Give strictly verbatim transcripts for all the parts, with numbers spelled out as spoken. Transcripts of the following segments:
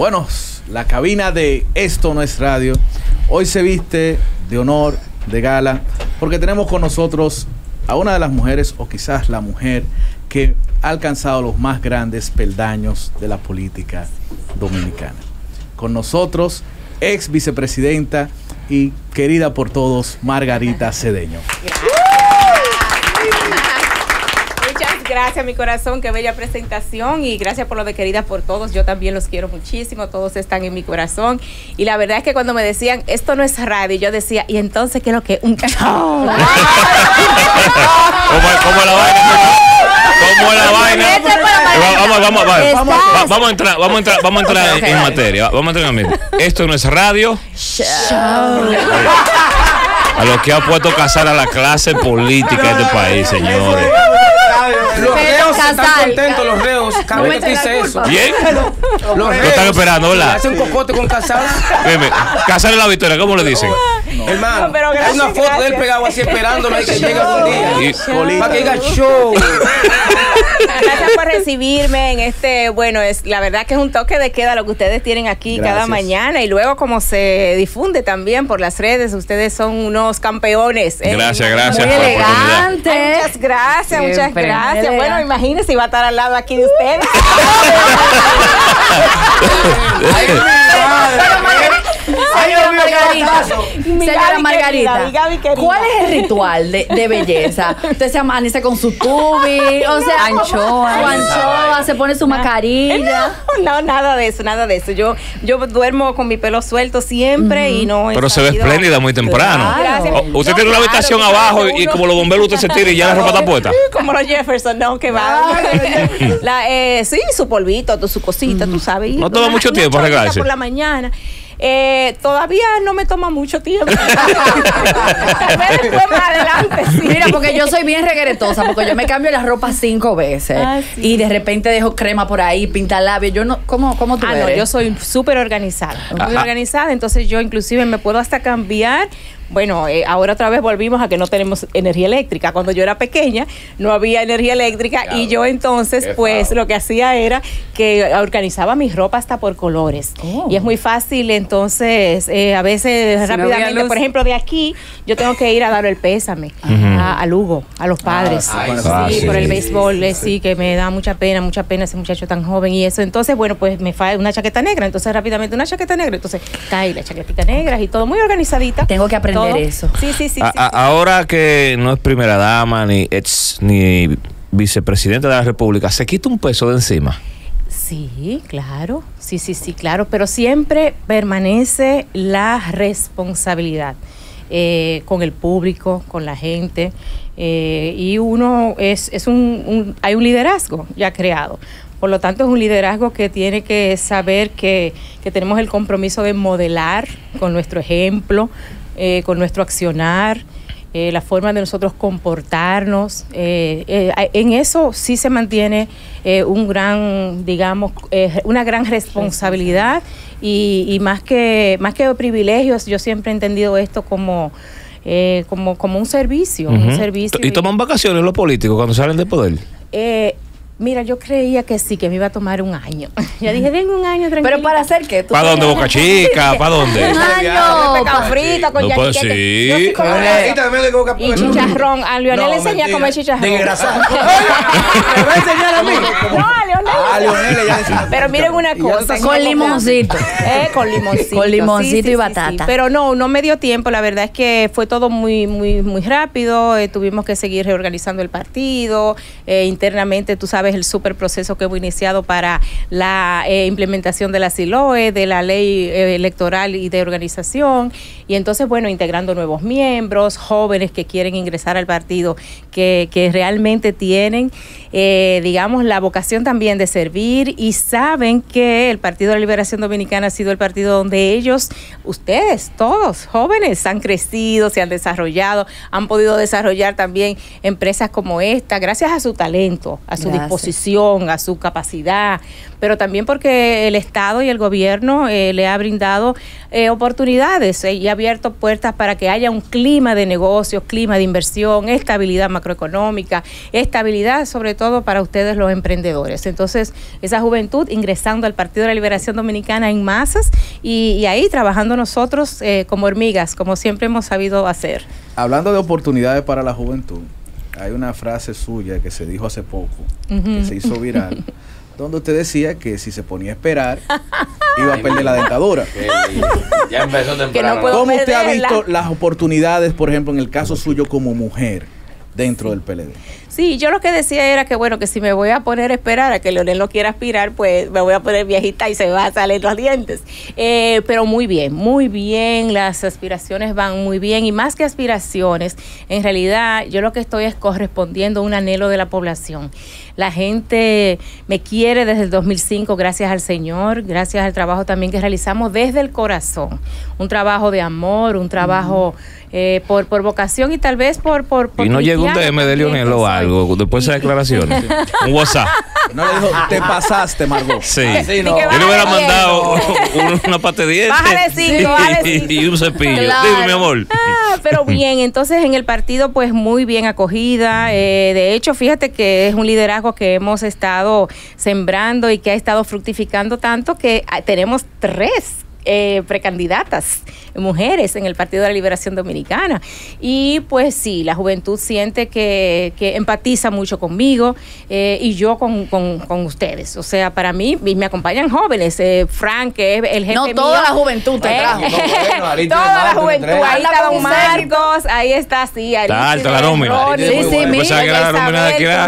Bueno, la cabina de Esto No Es Radio hoy se viste de honor, de gala, porque tenemos con nosotros a una de las mujeres, o quizás la mujer que ha alcanzado los más grandes peldaños de la política dominicana. Con nosotros, ex vicepresidenta y querida por todos, Margarita Cedeño. Muchas gracias, mi corazón, qué bella presentación, y gracias por lo de querida por todos. Yo también los quiero muchísimo, todos están en mi corazón, y la verdad es que cuando me decían esto no es radio, yo decía, ¿y entonces qué es lo que? Un show. ¿Cómo, cómo la vaina? ¿Cómo la vaina? Vamos, vamos, vamos, vamos, vamos a entrar, vamos a entrar, vamos a entrar okay, en, en materia. Vamos a entrar en materia. Esto no es radio. Show. A los que ha puesto casar a la clase política de este país, señores. Los reos están contentos, los reos. Cada vez que dice eso. ¿Bien? Los reos. Lo están esperando, ¿verdad? Hace un cocote con Casar. Casar en la victoria, ¿cómo le dicen? No. Hermano, no, gracias, hay una foto gracias. de él pegado así esperándolo y que llegue algún día. Y, para que diga show. Gracias por recibirme en este, bueno, es la verdad que es un toque de queda lo que ustedes tienen aquí gracias. cada mañana, y luego como se difunde también por las redes, ustedes son unos campeones. ¿eh? Gracias, gracias. Muy elegantes. Ay, muchas gracias, Siempre. muchas gracias. Bueno, imagínense, iba a estar al lado aquí de ustedes. Ay, Señora Margarita, señora Margarita, ¿cuál es el ritual de, de belleza? Usted se amanece con su tubi, o sea, anchoa, su anchoa, se pone su mascarilla. No, no, nada de eso, nada de eso. Yo, yo duermo con mi pelo suelto siempre uh-huh. y no. Pero se ve espléndida muy temprano. Claro. O, usted no, tiene una claro, habitación claro, abajo uno, y como los bomberos usted se tira y ya la ropa está puesta. Como los Jefferson, no, que va. La, eh, sí, su polvito, su cosita, uh-huh. tú sabes. No toma mucho tiempo arreglarse. Por la mañana. Eh, todavía no me toma mucho tiempo. Tal vez después más adelante, sí. Mira, porque yo soy bien regretosa, porque yo me cambio la ropa cinco veces ah, sí. y de repente dejo crema por ahí, pinta labios. Yo no, ¿cómo, cómo tú ah, eres? No, yo soy súper organizada, muy organizada, entonces yo inclusive me puedo hasta cambiar. Bueno, eh, ahora otra vez volvimos a que no tenemos energía eléctrica. Cuando yo era pequeña no había energía eléctrica claro. y yo entonces Qué pues fao. lo que hacía era que organizaba mi ropa hasta por colores. Oh. Y es muy fácil, entonces eh, a veces si rápidamente, no por ejemplo de aquí, yo tengo que ir a dar el pésame uh-huh. a, a Lugo, a los padres. Ah, sí, ah, sí, sí, por el béisbol, sí. sí, que me da mucha pena, mucha pena ese muchacho tan joven y eso. Entonces, bueno, pues me falta una chaqueta negra, entonces rápidamente una chaqueta negra, entonces cae la chaquetita negra y todo muy organizadita. Tengo que aprender eso. Sí, sí, sí, a, sí, a, sí. Ahora que no es primera dama ni ex ni vicepresidente de la República, ¿se quita un peso de encima? Sí, claro. Sí, sí, sí, claro. Pero siempre permanece la responsabilidad eh, con el público, con la gente. Eh, y uno es, es un, un, hay un liderazgo ya creado. Por lo tanto, es un liderazgo que tiene que saber que, que tenemos el compromiso de modelar con nuestro ejemplo, eh, con nuestro accionar, eh, la forma de nosotros comportarnos. Eh, eh, en eso sí se mantiene eh, un gran, digamos, eh, una gran responsabilidad y, y más que, más que privilegios, yo siempre he entendido esto como... Eh, como, como un servicio, uh-huh. un servicio. ¿Y toman vacaciones los políticos cuando salen del poder? Eh, Mira, yo creía que sí, que me iba a tomar un año. Yo dije, denme un año tranquilo. ¿Pero para hacer qué? ¿Para dónde, Boca Chica? ¿Para dónde? Un año. Pescado frito con no, pues sí. Yo sí como y chicharrón. A Leonel le enseñé a comer chicharrón. ¿Me va a enseñar a mí? No, a Leonel. A Leonel ya. Pero miren una cosa. Con limoncito. Eh, con limoncito. Con limoncito y batata. Pero no, no me dio tiempo. La verdad es que fue todo muy, muy, muy rápido. Eh, tuvimos que seguir reorganizando el partido. Eh, internamente, tú sabes, el súper proceso que hemos iniciado para la eh, implementación de la SILOE, de la ley eh, electoral y de organización, y entonces, bueno, integrando nuevos miembros, jóvenes que quieren ingresar al partido, que, que realmente tienen, eh, digamos, la vocación también de servir y saben que el Partido de la Liberación Dominicana ha sido el partido donde ellos, ustedes, todos, jóvenes, han crecido, se han desarrollado, han podido desarrollar también empresas como esta, gracias a su talento, a su gracias. disposición, a su capacidad, pero también porque el Estado y el gobierno eh, le ha brindado eh, oportunidades eh, y ha habido abierto puertas para que haya un clima de negocios, clima de inversión, estabilidad macroeconómica, estabilidad sobre todo para ustedes los emprendedores. Entonces, esa juventud ingresando al Partido de la Liberación Dominicana en masas y, y ahí trabajando nosotros eh, como hormigas, como siempre hemos sabido hacer. Hablando de oportunidades para la juventud, hay una frase suya que se dijo hace poco, uh-huh. que se hizo viral, donde usted decía que si se ponía a esperar, iba a perder la dentadura. Ya empezó temprano. No ¿Cómo usted ha visto las oportunidades, por ejemplo, en el caso suyo como mujer dentro del P L D? Sí, yo lo que decía era que bueno, que si me voy a poner a esperar a que Leonel lo quiera aspirar, pues me voy a poner viejita y se me van a salir los dientes. Eh, pero muy bien, muy bien, las aspiraciones van muy bien y más que aspiraciones, en realidad yo lo que estoy es correspondiendo a un anhelo de la población. La gente me quiere desde el dos mil cinco, gracias al Señor, gracias al trabajo también que realizamos desde el corazón. Un trabajo de amor, un trabajo eh, por, por vocación y tal vez por... por, por y no llegó un D M de Leonel o algo después de esas declaraciones. Un WhatsApp. No le dijo, te pasaste, Margot. Sí. sí no. Yo le hubiera mandado un, una pata de dientes. Bájale cinco, bájale cinco. Y un cepillo. Claro. Dime, mi amor. Ah, pero bien, entonces en el partido pues muy bien acogida. Eh, de hecho, fíjate que es un liderazgo que hemos estado sembrando y que ha estado fructificando tanto que tenemos tres Eh, precandidatas, mujeres en el Partido de la Liberación Dominicana. Y pues sí, la juventud siente que, que empatiza mucho conmigo eh, y yo con, con, con ustedes. O sea, para mí, me acompañan jóvenes. Eh, Frank, que es el jefe No, toda mío. la juventud te trajo. Eh, no, bueno, ahí toda la juventud. Ahí está Don Marcos. Marcos, ahí está, sí. Está alta la nómina. Sí, sí, mira.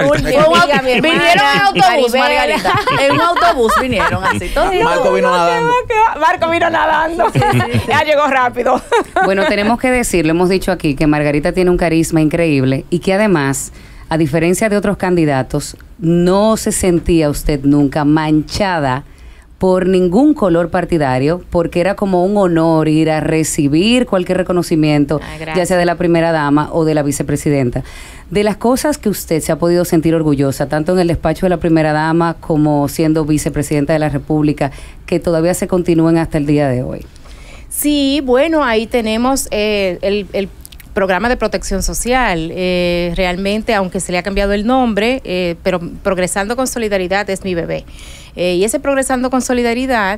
Vinieron en autobús, Margarita. En un autobús vinieron así. Todos Marco vino nadando. Marco vino nadando. Sí, sí, sí. Ya llegó rápido. Bueno, tenemos que decirlo, hemos dicho aquí que Margarita tiene un carisma increíble y que además, a diferencia de otros candidatos, no se sentía usted nunca manchada por ningún color partidario, porque era como un honor ir a recibir cualquier reconocimiento, ah, ya sea de la primera dama o de la vicepresidenta. De las cosas que usted se ha podido sentir orgullosa, tanto en el despacho de la primera dama como siendo vicepresidenta de la República, que todavía se continúen hasta el día de hoy. Sí, bueno, ahí tenemos eh, el, el programa de protección social. Eh, realmente, aunque se le ha cambiado el nombre, eh, pero Progresando con Solidaridad es mi bebé. Eh, y ese Progresando con Solidaridad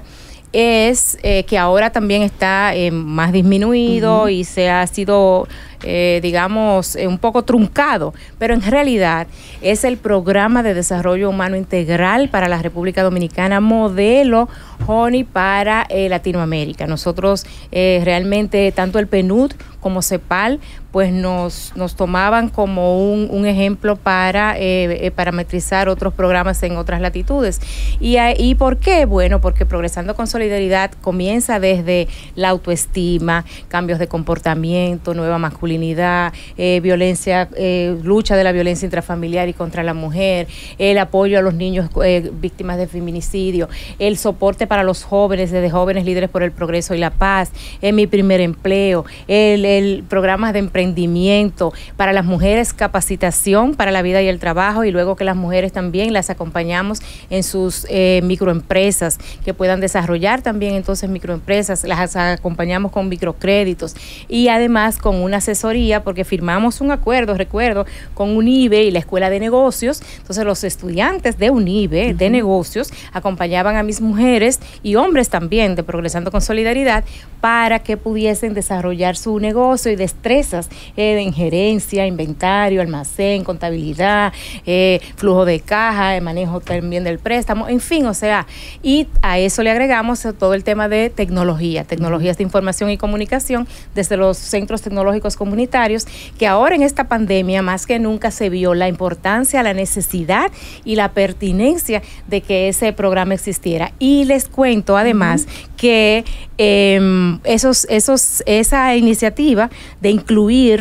es eh, que ahora también está eh, más disminuido uh-huh. y se ha sido, eh, digamos, eh, un poco truncado, pero en realidad es el Programa de Desarrollo Humano Integral para la República Dominicana, modelo, Honey, para eh, Latinoamérica. Nosotros eh, realmente, tanto el P N U D como CEPAL, pues nos, nos tomaban como un, un ejemplo para eh, eh, parametrizar otros programas en otras latitudes. ¿Y, ¿Y por qué? Bueno, porque Progresando con Solidaridad comienza desde la autoestima, cambios de comportamiento, nueva masculinidad, eh, violencia, eh, lucha de la violencia intrafamiliar y contra la mujer, el apoyo a los niños eh, víctimas de feminicidio, el soporte para los jóvenes, desde Jóvenes Líderes por el Progreso y la Paz, eh, Mi Primer Empleo, el, el programa de emprendimiento para las mujeres, capacitación para la vida y el trabajo, y luego que las mujeres también las acompañamos en sus eh, microempresas, que puedan desarrollar también entonces microempresas, las acompañamos con microcréditos y además con una asesoría, porque firmamos un acuerdo, recuerdo, con UNIBE y la Escuela de Negocios. Entonces los estudiantes de UNIBE, uh-huh. de negocios, acompañaban a mis mujeres y hombres también de Progresando con Solidaridad para que pudiesen desarrollar su negocio y destrezas eh, en gerencia, inventario, almacén, contabilidad, eh, flujo de caja, el manejo también del préstamo, en fin, o sea, y a eso le agregamos todo el tema de tecnología, tecnologías de información y comunicación desde los centros tecnológicos comunitarios, que ahora en esta pandemia más que nunca se vio la importancia, la necesidad y la pertinencia de que ese programa existiera. Y les cuento además uh-huh. que eh, esos, esos, esa iniciativa de incluir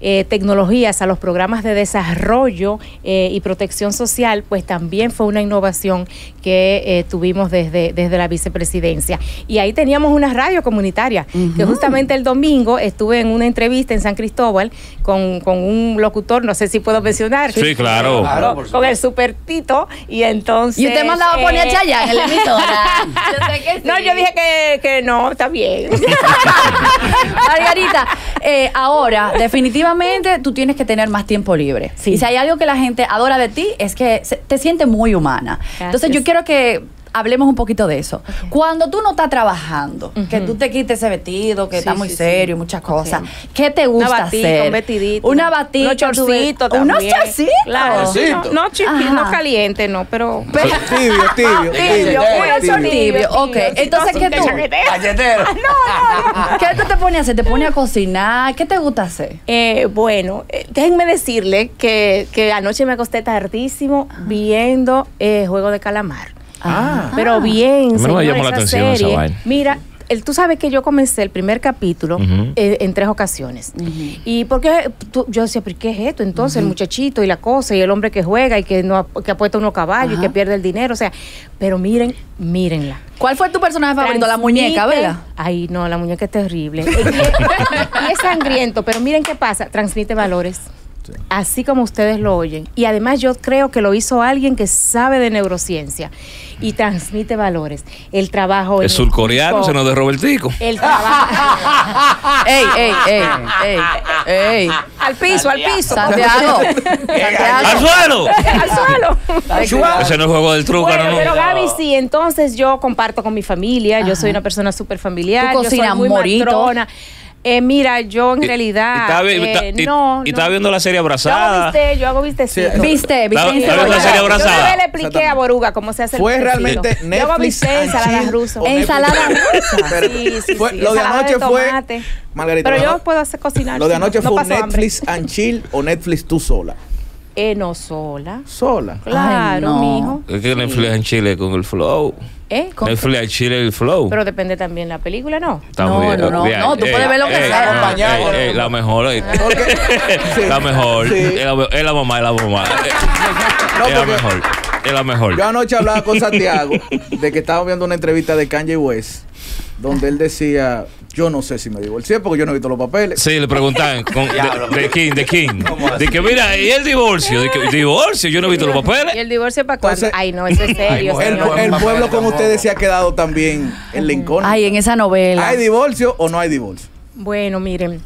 eh, tecnologías a los programas de desarrollo eh, y protección social, pues también fue una innovación que eh, tuvimos desde, desde la vicepresidencia. Y ahí teníamos una radio comunitaria, uh-huh. que justamente el domingo estuve en una entrevista en San Cristóbal con, con un locutor, no sé si puedo mencionar. Sí, claro. claro con, con el Super Tito, y entonces... Y usted mandaba a poner a Chayanne en la emisora. Yo sé que sí. No, yo dije que, que no, está bien. Margarita, eh, ahora, definitivamente tú tienes que tener más tiempo libre. Sí. Y si hay algo que la gente adora de ti, es que se, te sientes muy humana. Gracias. Entonces yo quiero que hablemos un poquito de eso. Okay. Cuando tú no estás trabajando, uh-huh. que tú te quites ese vestido, que sí, está muy sí, serio, sí. muchas cosas, okay. ¿qué te gusta Una batita, hacer? Un vestidito. Una batita. Unos chorcitos también. Unos chorcitos. Claro. No, no, chiqui, no caliente, no, pero... pero tibio, tibio. Tibio, tibio. Tibio, tibio. Ok, entonces, ¿qué tú? Galletero. No, no, no. ¿Qué tú te pones a hacer? ¿Te pones a cocinar? ¿Qué te gusta hacer? Eh, bueno, eh, déjenme decirle que, que anoche me acosté tardísimo ah. viendo eh, Juego de Calamar. Ah, pero bien, señor, me llamó la atención serie. Esa vaina. Mira, el, tú sabes que yo comencé el primer capítulo uh-huh. eh, en tres ocasiones. Uh-huh. Y porque tú, yo decía, ¿pero qué es esto? Entonces, uh-huh. el muchachito y la cosa, y el hombre que juega y que no que apuesta unos caballos uh-huh. y que pierde el dinero. O sea, pero miren, mírenla. ¿Cuál fue tu personaje favorito? La muñeca, ¿verdad? Ay, no, la muñeca es terrible. y, y es sangriento, pero miren qué pasa, transmite valores. Sí. Así como ustedes lo oyen. Y además yo creo que lo hizo alguien que sabe de neurociencia y transmite valores. El trabajo... El surcoreano, se nos de Robertico. El trabajo... ¡Ey, ey, ey, ey, ey! Al piso, al piso. Santiago. Santiago. ¡Al suelo! ¡Al suelo! Ese no es juego del truco, bueno, ¿no? Pero Gaby, sí, entonces yo comparto con mi familia. Ajá. Yo soy una persona súper familiar. ¿Tú cocinas yo soy muy morito? Matrona. Eh, mira, yo en realidad. Y, y, estaba, eh, y, no, y no. estaba viendo la serie Abrazada. Yo hago viste, yo hago vistecito. Sí. Viste, viste. Estaba viendo la serie Abrazada. Yo le expliqué a Boruga cómo se hace el Fue realmente Netflix. Yo hago viste, ensalada rusa. Ensalada rusa. Sí, sí, fue, sí. Lo de anoche de fue. Margarita. Pero yo puedo hacer cocinar. Lo de anoche no, fue no Netflix hambre. And chill o Netflix tú sola. Eh, no sola. Sola. Claro, Ay, no. mijo. Es que Netflix en Chile con el flow. ¿Eh? Netflix en Chile el flow. Pero depende también la película, ¿no? Está no, bien, no, no, bien. no, tú ey, puedes ver lo que ey, sea. acompañado. Ey, ey, la mejor. Ey. Sí. La mejor. Sí. Es, la, es la mamá, es la mamá. No, es la mejor. Es la mejor. Yo anoche hablaba con Santiago de que estábamos viendo una entrevista de Kanye West donde él decía, yo no sé si me divorcié porque yo no he visto los papeles. Sí, le preguntaban con, de, de King, de King. De que mira, ¿y el divorcio? De que divorcio, yo no he visto los papeles. ¿Y el divorcio para cuándo? Ay, no, eso es serio. Ay, el, el pueblo con ustedes se ha quedado también en la incógnita. Ay, en esa novela. ¿Hay divorcio o no hay divorcio? Bueno, miren,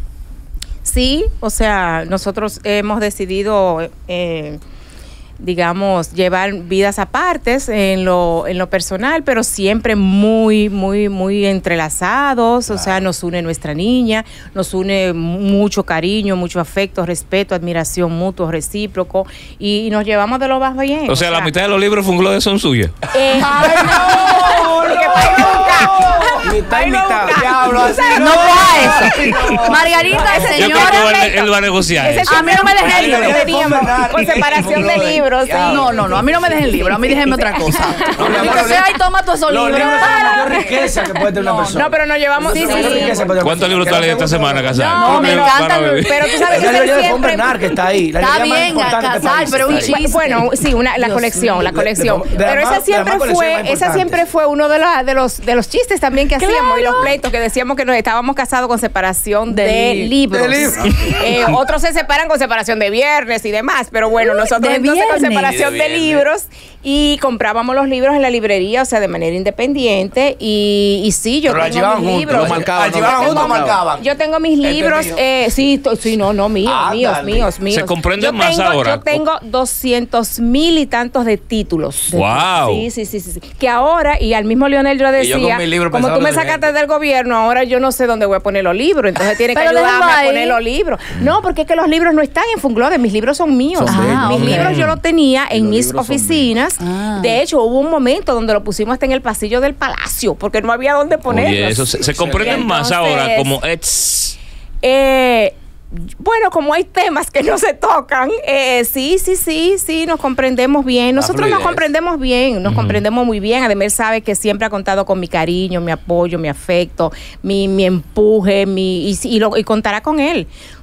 sí, o sea, nosotros hemos decidido... Eh, digamos, llevar vidas apartes en lo, en lo personal, pero siempre muy, muy, muy entrelazados. Claro. O sea, nos une nuestra niña, nos une mucho cariño, mucho afecto, respeto, admiración mutuo, recíproco, y, y nos llevamos de lo más bien. O, o sea, sea, la mitad de los libros funglo de son suyas. Eh, ¡Ay, no! Porque mitad y mitad. Diablo, así no va eso. Margarita, ese señor. Yo creo que él, él va a negociar. Ese a mí no me dejes el libro. Teníamos con separación de libros. Sí. No, no, no. A mí no me dejen el libro. A mí déjenme otra cosa. No, no, no, sea, y toma tu esos libros. La riqueza que puede tener una persona. No, pero nos llevamos. Sí, sí, sí. ¿Cuántos libros tú has leído esta semana, Casal? No, me encanta. Pero tú sabes que la librería de Bernard que está ahí. Está bien, Casal, pero un chiste. Bueno, sí, una la colección, la colección. Pero esa siempre fue, esa siempre fue uno de los de los de los chistes también que hacíamos y los pleitos que decíamos que nos estábamos casados con separación de libros. Otros se separan con separación de viernes y demás, pero bueno, nosotros entonces con separación de libros y comprábamos los libros en la librería, o sea, de manera independiente y, y sí, yo pero tengo mis libros. Lo marcaban, no, no, no, marcaban. Yo tengo mis libros, eh, sí, to, sí, no, no, míos, ah, míos, dale. míos, míos. Se comprenden yo más tengo, ahora. Yo tengo doscientos mil y tantos de títulos. De wow. Sí, sí, sí, sí, sí. Que ahora, y al mismo Leonel yo decía, yo como tú me sacaste del gobierno, ahora yo no sé dónde voy a poner los libros, entonces tiene que ayudarme a poner los libros. No, porque es que los libros no están en Funglode, mis libros son míos. Son ah, mis okay. libros yo los tenía en los mis oficinas. Ah. De hecho, hubo un momento donde lo pusimos hasta en el pasillo del palacio, porque no había dónde ponerlos. Oye, eso se, se comprenden más ahora como ex. Eh, bueno, como hay temas que no se tocan, eh, sí, sí, sí, sí, nos comprendemos bien. Nosotros nos comprendemos bien, nos uh-huh. comprendemos muy bien. Además, sabe que siempre ha contado con mi cariño, mi apoyo, mi afecto, mi, mi empuje, mi y, y, lo, y contará con él.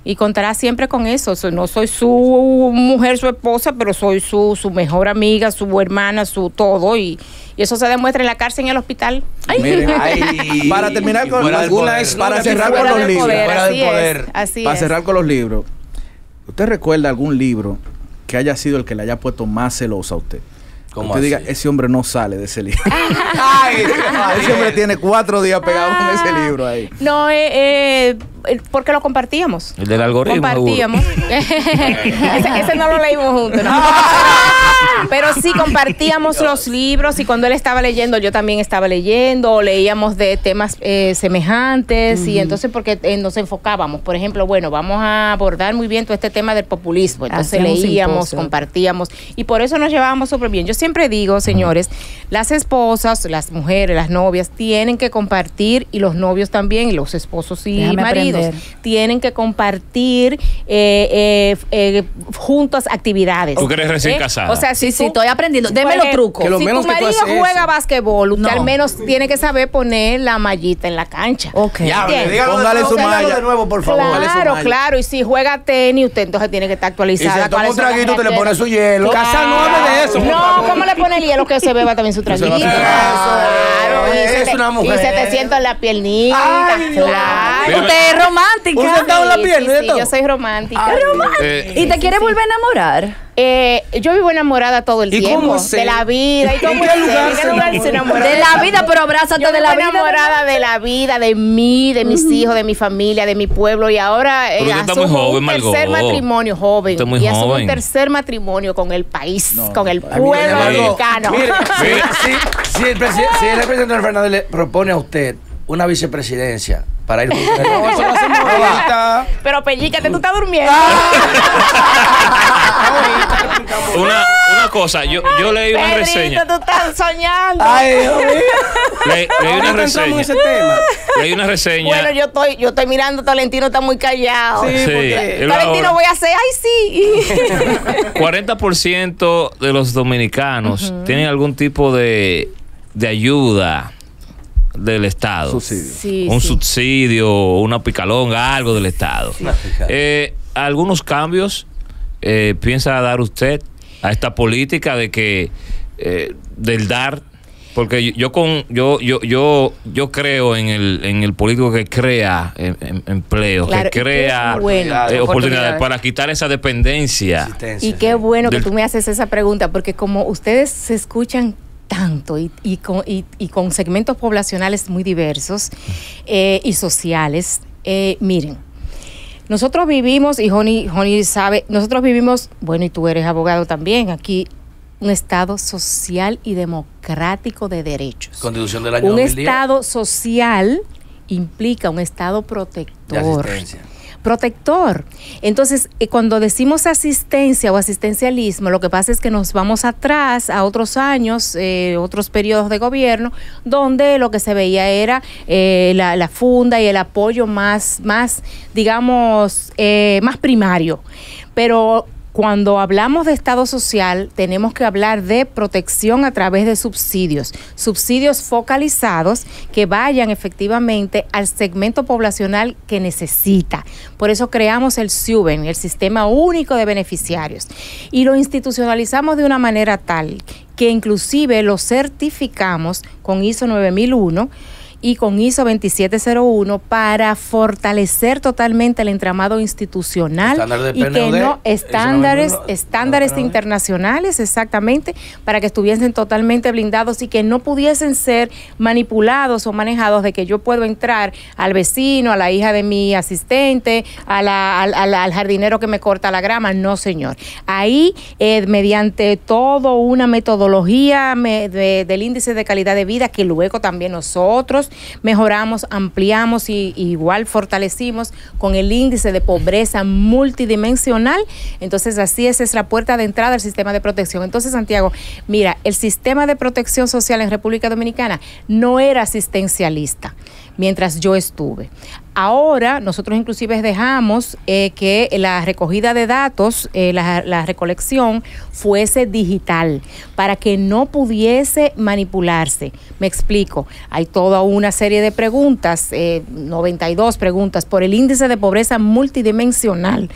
y contará siempre con eso. So, no soy su mujer, su esposa, pero soy su, su mejor amiga, su hermana, su todo, y, y eso se demuestra en la cárcel y en el hospital. Ay. Miren, ay, para terminar con alguna es para cerrar con los libros, fuera del poder. Así para es. cerrar con los libros, ¿usted recuerda algún libro que haya sido el que le haya puesto más celosa a usted? ¿Cómo usted así? diga, ese hombre no sale de ese libro. Ay, ese hombre tiene cuatro días pegado con ese libro ahí. No, eh, eh, porque lo compartíamos. El del algoritmo. Compartíamos. ese, ese no lo leímos juntos, ¿no? Pero sí compartíamos los libros, y cuando él estaba leyendo, yo también estaba leyendo, leíamos de temas eh, semejantes, uh-huh. y entonces porque eh, nos enfocábamos. Por ejemplo, bueno, vamos a abordar muy bien todo este tema del populismo. Entonces Hacemos leíamos, impuesto. compartíamos, y por eso nos llevábamos súper bien. Yo siempre digo, señores, uh-huh. las esposas, las mujeres, las novias tienen que compartir, y los novios también, y los esposos y Déjame maridos aprender. tienen que compartir eh, eh, eh, juntos actividades. ¿Tú que eres recién ¿Eh? casada? O sea, sí, sí, estoy aprendiendo. Deme los trucos. Que lo si tu marido juega basquetbol, usted no. al menos tiene que saber poner la mallita en la cancha. Ok. Ya, póngale su malla. de nuevo, por favor. Claro, claro. Y si juega tenis, usted entonces tiene que estar actualizada. Y si toma un traguito, usted le pone su hielo. Claro. Casa no hable de eso. No, ¿cómo le pone el hielo? Que se beba también su traguito. Claro. Es una mujer. Y se te sienta en la piernita. Ay, claro. Usted es romántica. ¿Usted está en la pierna? Sí, sí, yo soy romántica. Ay, romántica. Eh, ¿Y te quiere volver a enamorar? Eh, yo vivo enamorada todo el ¿Y tiempo cómo es de la vida. ¿Y cómo ¿En qué es lugar ¿En qué se lugar enamora? se enamora? De la vida, pero abrázate Yo de la vivo vida. enamorada de la vida, de mí, de mis uh-huh. hijos, de mi familia, de mi pueblo, y ahora eh, asumo joven, un tercer Margot. matrimonio joven Muy y asumo joven. un tercer matrimonio con el país, no, con el no, pueblo mire, dominicano. Mire, mire, si, si, el presi- si el presidente Fernández le propone a usted una vicepresidencia para ir juntos, no, eso lo hacemos ahorita. Pero pellícate, tú estás durmiendo. Una, una cosa, yo, yo leí una Pedrito, reseña. tú estás soñando. Ay, Dios mío. Le, leí una Ahorita entramos en reseña. ese tema. Leí una reseña. Bueno, yo estoy, yo estoy mirando, Tolentino está muy callado. Sí, Sí, porque él Tolentino ahora- voy a hacer, ay sí. cuarenta por ciento de los dominicanos uh-huh. tienen algún tipo de, de ayuda del Estado. Subsidio. Sí, un sí. subsidio, una picalonga, algo del Estado. Sí. Eh, algunos cambios eh, piensa dar usted a esta política de que eh, del dar, porque yo, yo con yo yo yo yo creo en el en el político que crea em, em, empleo, Claro, que y crea qué bueno. eh, oportunidades Oportunidades. para quitar esa dependencia. Y qué bueno que Del- tú me haces esa pregunta, porque como ustedes se escuchan tanto y, y, con, y, y con segmentos poblacionales muy diversos eh, y sociales, eh, miren, nosotros vivimos, y Joni, Joni sabe, nosotros vivimos, bueno, y tú eres abogado también, aquí un Estado social y democrático de derechos. Constitución del año Un dos mil diez. Estado social implica un Estado De protector. asistencia. Protector. Entonces, eh, cuando decimos asistencia o asistencialismo, lo que pasa es que nos vamos atrás a otros años, eh, otros periodos de gobierno, donde lo que se veía era eh, la, la funda y el apoyo más, más digamos, eh, más primario. Pero cuando hablamos de Estado social, tenemos que hablar de protección a través de subsidios, subsidios focalizados que vayan efectivamente al segmento poblacional que necesita. Por eso creamos el SUBEN, el Sistema Único de Beneficiarios, y lo institucionalizamos de una manera tal que inclusive lo certificamos con I S O nueve mil uno y con I S O veintisiete cero uno para fortalecer totalmente el entramado institucional Estándar de y que P N U D, no estándares, eso no me- estándares no, no, no. internacionales, exactamente, para que estuviesen totalmente blindados y que no pudiesen ser manipulados o manejados de que yo puedo entrar al vecino, a la hija de mi asistente, a la, al, al- al jardinero que me corta la grama. No, señor. Ahí, eh, mediante toda una metodología me- de- del índice de calidad de vida que luego también nosotros mejoramos, ampliamos y, y igual fortalecimos con el índice de pobreza multidimensional. Entonces, así esa es la puerta de entrada al sistema de protección. Entonces, Santiago, mira, el sistema de protección social en República Dominicana no era asistencialista. mientras yo estuve. Ahora nosotros inclusive dejamos eh, que la recogida de datos, eh, la, la recolección fuese digital para que no pudiese manipularse. Me explico, hay toda una serie de preguntas, eh, noventa y dos preguntas por el índice de pobreza multidimensional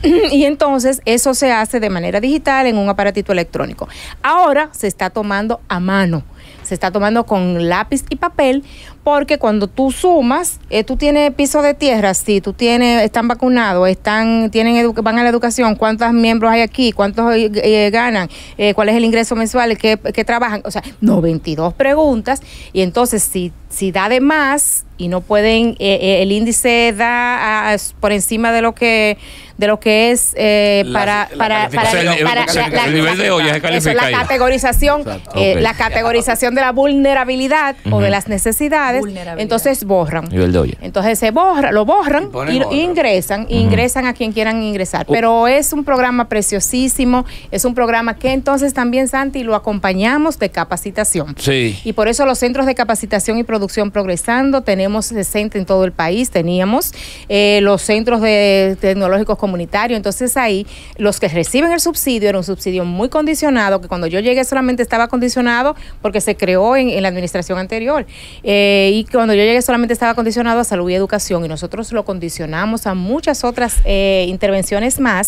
y entonces eso se hace de manera digital en un aparatito electrónico. Ahora se está tomando a mano. Se está tomando con lápiz y papel, porque cuando tú sumas, eh, tú tienes piso de tierra, sí, tú tienes, están vacunados, están, tienen edu- van a la educación, cuántos miembros hay aquí, cuántos eh, ganan, eh, cuál es el ingreso mensual, qué, qué trabajan, o sea, noventa y dos preguntas, y entonces si, si da de más y no pueden, eh, eh, el índice da a, a, por encima de lo que de lo que es eh, La- para la para para, O sea, el- para- o sea, la- el nivel de olla se eso, califica la ahí. categorización, Exacto. eh, Ok. la categorización de la vulnerabilidad o de Ujú. las necesidades, Vulnerabilidad. entonces borran. Nivel de olla. Entonces se borra, lo borran Y ponen y, otro. y ingresan, y ingresan a quien quieran ingresar. Pero es un programa preciosísimo, es un programa que entonces también, Santi, lo acompañamos de capacitación. Sí. Y por eso los centros de capacitación y producción progresando, tenemos sesenta en todo el país, teníamos eh, los centros de tecnológicos comunitarios, entonces ahí los que reciben el subsidio, era un subsidio muy condicionado, que cuando yo llegué solamente estaba condicionado porque se creó en, en la administración anterior, eh, y cuando yo llegué solamente estaba condicionado a salud y educación, y nosotros lo condicionamos a muchas otras eh, intervenciones más,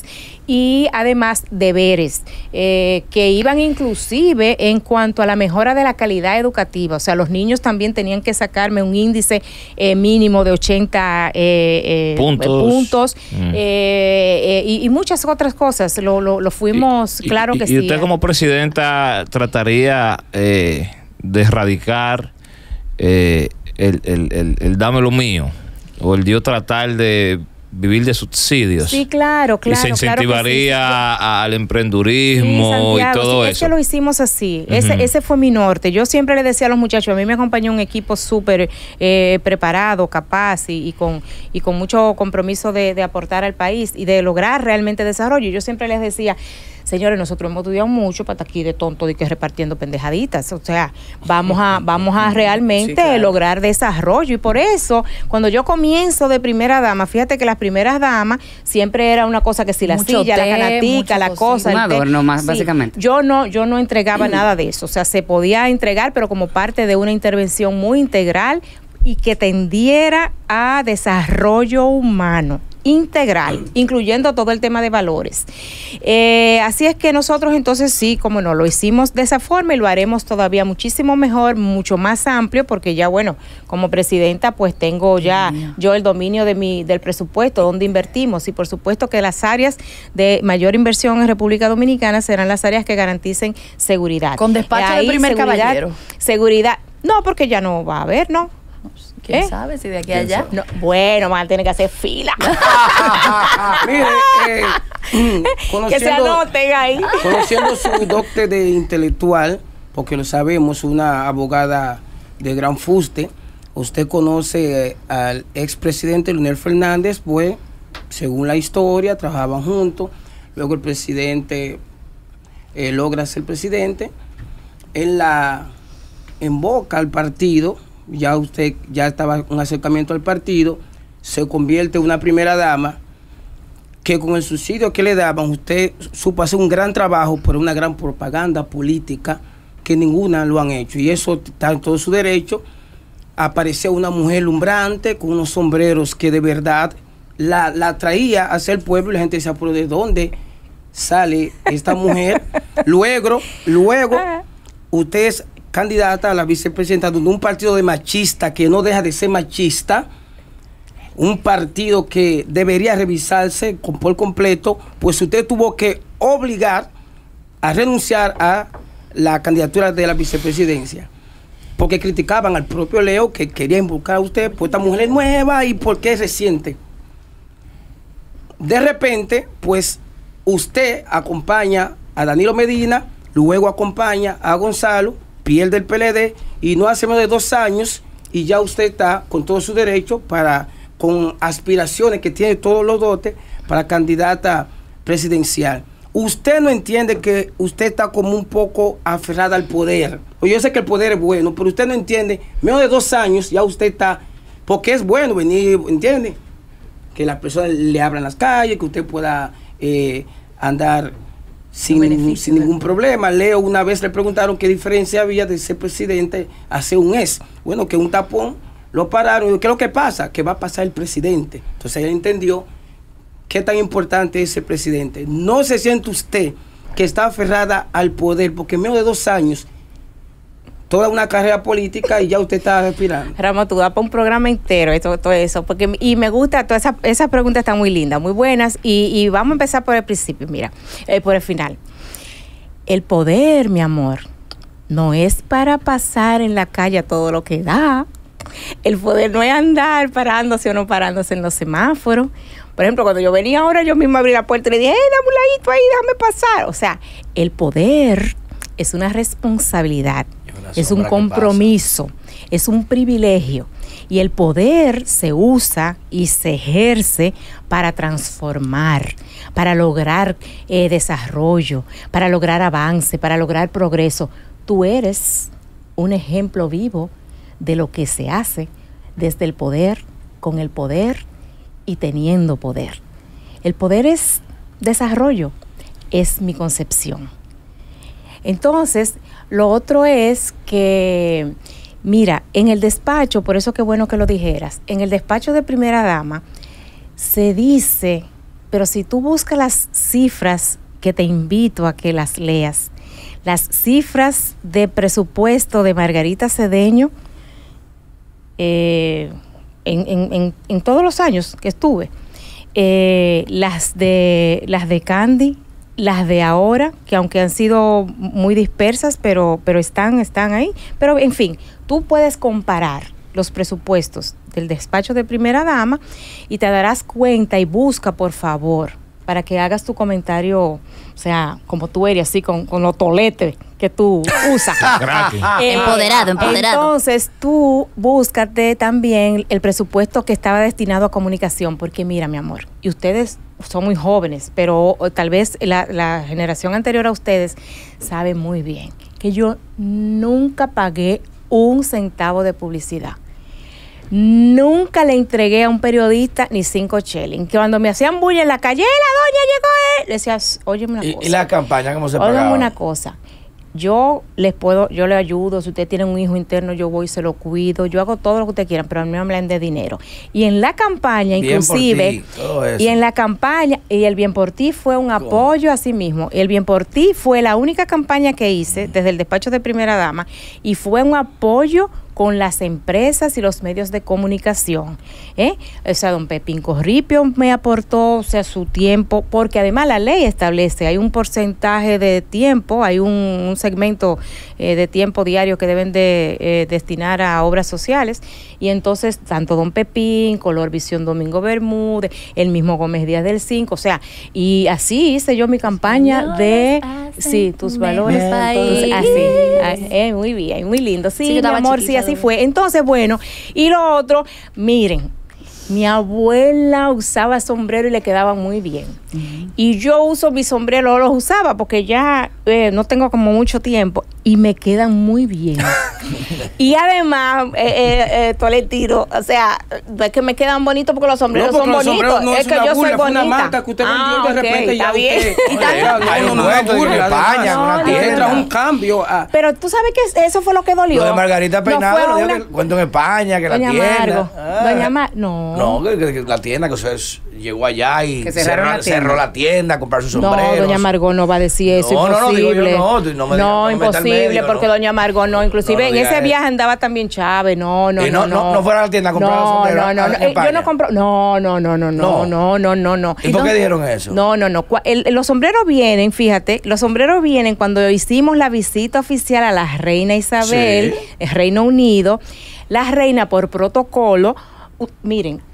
y además deberes, eh, que iban inclusive en cuanto a la mejora de la calidad educativa, o sea, los niños también tenían que sacarme un índice eh, mínimo de ochenta eh, eh, Puntos. puntos Mm. eh, eh, y, y muchas otras cosas, lo, lo, lo fuimos, Y- claro y- que y sí. usted como presidenta trataría eh, de erradicar eh, el, el, el, el dame lo mío, o el yo tratar de vivir de subsidios. Sí, claro, claro. Y se claro que sí. incentivaría a- al emprendurismo Sí, y Santiago, todo sí, eso. Es que lo hicimos así. Ese, Ujú. ese fue mi norte. Yo siempre le decía a los muchachos, a mí me acompañó un equipo súper eh, preparado, capaz y, y con y con mucho compromiso de, de aportar al país y de lograr realmente desarrollo. Yo siempre les decía, señores, nosotros hemos estudiado mucho para estar aquí de tonto de que repartiendo pendejaditas. O sea, vamos a, vamos a realmente Sí, claro. lograr desarrollo. Y por eso, cuando yo comienzo de primera dama, fíjate que las primeras damas siempre era una cosa que si la Mucho silla, la té, canatica, mucho la cosita. cosa. Un el té. adorno más, básicamente. Yo no, yo no entregaba nada de eso. O sea, se podía entregar, pero como parte de una intervención muy integral y que tendiera a desarrollo humano integral, incluyendo todo el tema de valores. Eh, así es que nosotros entonces sí, como no, lo hicimos de esa forma y lo haremos todavía muchísimo mejor, mucho más amplio, porque ya bueno, como presidenta pues tengo ya yo el dominio de mi del presupuesto, donde invertimos, y por supuesto que las áreas de mayor inversión en República Dominicana serán las áreas que garanticen seguridad. Con despacho de Ahí, primer seguridad, caballero. Seguridad, no, porque ya no va a haber, ¿no? ¿Quién ¿Eh? sabe si de aquí a allá? No, bueno, van a tener que hacer fila. Mire, eh, Que se conociendo, anoten ahí. conociendo su dote de intelectual, porque lo sabemos, una abogada de gran fuste, usted conoce eh, al expresidente Leonel Fernández, pues, según la historia, trabajaban juntos, luego el presidente eh, logra ser presidente, él la invoca al partido, ya usted ya estaba un acercamiento al partido, se convierte en una primera dama, que con el subsidio que le daban, usted supo hacer un gran trabajo, pero una gran propaganda política que ninguna lo han hecho. Y eso está en todo su derecho. Apareció una mujer lumbrante con unos sombreros que de verdad la, la traía hacia el pueblo, y la gente decía, pero ¿de dónde sale esta mujer? Luego, luego, usted es candidata a la vicepresidenta de un partido de machista que no deja de ser machista, un partido que debería revisarse con, por completo, pues usted tuvo que obligar a renunciar a la candidatura de la vicepresidencia, porque criticaban al propio Leo, que quería involucrar a usted, pues esta mujer es nueva y porque es reciente. De repente, pues usted acompaña a Danilo Medina, luego acompaña a Gonzalo, pierde el P L D y no hace menos de dos años y ya usted está con todo su derecho para, con aspiraciones que tiene todos los dotes para candidata presidencial. Usted no entiende que usted está como un poco aferrada al poder. O yo sé que el poder es bueno, pero usted no entiende, menos de dos años ya usted está porque es bueno venir, ¿entiende? Que las personas le abran las calles, que usted pueda eh, andar sin, sin ningún problema. Leo, una vez le preguntaron qué diferencia había de ser presidente a ser un ex. Bueno, que un tapón lo pararon. ¿Qué es lo que pasa? Que va a pasar el presidente. Entonces él entendió qué tan importante es el presidente. No se siente usted que está aferrada al poder, porque en menos de dos años, toda una carrera política y ya usted está respirando. Ramos, tú das para un programa entero esto, todo eso, porque y me gusta, todas esas esa preguntas están muy lindas, muy buenas, y, y vamos a empezar por el principio, mira, eh, por el final. El poder, mi amor, no es para pasar en la calle a todo lo que da. El poder no es andar parándose o no parándose en los semáforos. Por ejemplo, cuando yo venía ahora, yo misma abrí la puerta y le dije, ¡eh, dame un ladito ahí, déjame pasar! O sea, el poder es una responsabilidad, es un compromiso, es un privilegio. Y el poder se usa y se ejerce para transformar, para lograr eh, desarrollo, para lograr avance, para lograr progreso. Tú eres un ejemplo vivo de lo que se hace desde el poder, con el poder y teniendo poder. El poder es desarrollo, es mi concepción. Entonces, lo otro es que, mira, en el despacho, por eso qué bueno que lo dijeras, en el despacho de primera dama se dice, pero si tú buscas las cifras, que te invito a que las leas, las cifras de presupuesto de Margarita Cedeño, eh, en, en, en, en todos los años que estuve, eh, las de las de Candy, las de ahora, que aunque han sido muy dispersas, pero, pero están, están ahí. Pero, en fin, tú puedes comparar los presupuestos del despacho de primera dama y te darás cuenta, y busca, por favor, para que hagas tu comentario, o sea, como tú eres, así, con, con los toletes que tú usas. eh, empoderado, empoderado. Entonces, tú búscate también el presupuesto que estaba destinado a comunicación, porque mira, mi amor, y ustedes son muy jóvenes, pero tal vez la, la generación anterior a ustedes sabe muy bien que yo nunca pagué un centavo de publicidad. Nunca le entregué a un periodista ni cinco chelín. Que cuando me hacían bulla en la calle, la doña llegó, eh", le decías, óyeme una ¿Y, cosa. ¿Y la campaña cómo se pagaba? Óyeme una cosa. Yo les puedo, yo les ayudo, si ustedes tienen un hijo interno, yo voy y se lo cuido, yo hago todo lo que ustedes quieran, pero a mí me hablan de dinero. Y en la campaña, Bien inclusive, por ti, todo eso. y en la campaña, y el Bien por Ti fue un apoyo a sí mismo. El Bien por Ti fue la única campaña que hice desde el despacho de primera dama, y fue un apoyo con las empresas y los medios de comunicación, ¿eh? O sea, don Pepín Corripio me aportó, o sea, su tiempo, porque además la ley establece, hay un porcentaje de tiempo, hay un, un segmento eh, de tiempo diario que deben de eh, destinar a obras sociales, y entonces tanto don Pepín, Color Visión Domingo Bermúdez, el mismo Gómez Díaz del cinco, o sea, y así hice yo mi campaña de, sí, tus valores, entonces, así, eh, muy bien, muy lindo, sí, Sí, mi amor, sí, así fue. Entonces, bueno, y lo otro, miren, mi abuela usaba sombrero y le quedaba muy bien. Uh-huh. Y yo uso mi sombrero, los usaba porque ya eh, no tengo como mucho tiempo y me quedan muy bien. Y además, eh, eh, eh, todo el tiro, o sea, no es que me quedan bonitos porque los sombreros no, porque son los bonitos, no es, es que yo burla, soy bonita. Una marca que usted ah, vendió y de okay, repente ya bien. usted, Y también, hay un dueto de España, no, una tienda, no, no. un cambio. A, pero tú sabes que eso fue lo que dolió. Lo de Margarita Peinado, no una... que cuento en España, que Doña la tienda. Margo, Ah. Doña Mar, no. No, que, que, que la tienda que usted llegó allá y que cerró, cerró, la tienda. cerró la tienda a comprar sus sombreros. No, Doña Margot no va a decir eso, no, imposible. No, no, digo yo, no, no, me, no, no imposible, medio, porque no. Doña Margot no, inclusive no, no en ese eso. viaje andaba también Chávez, no, no, y no, no, no. No fuera a la tienda a comprar no, los sombreros. No, no, no, eh, yo no compro, no, no, no, no, no, no, no, no, no. ¿Y, ¿Y por qué dijeron eso? No, no, no, el, los sombreros vienen, fíjate, los sombreros vienen cuando hicimos la visita oficial a la reina Isabel, sí. el Reino Unido, la reina por protocolo, uh, miren,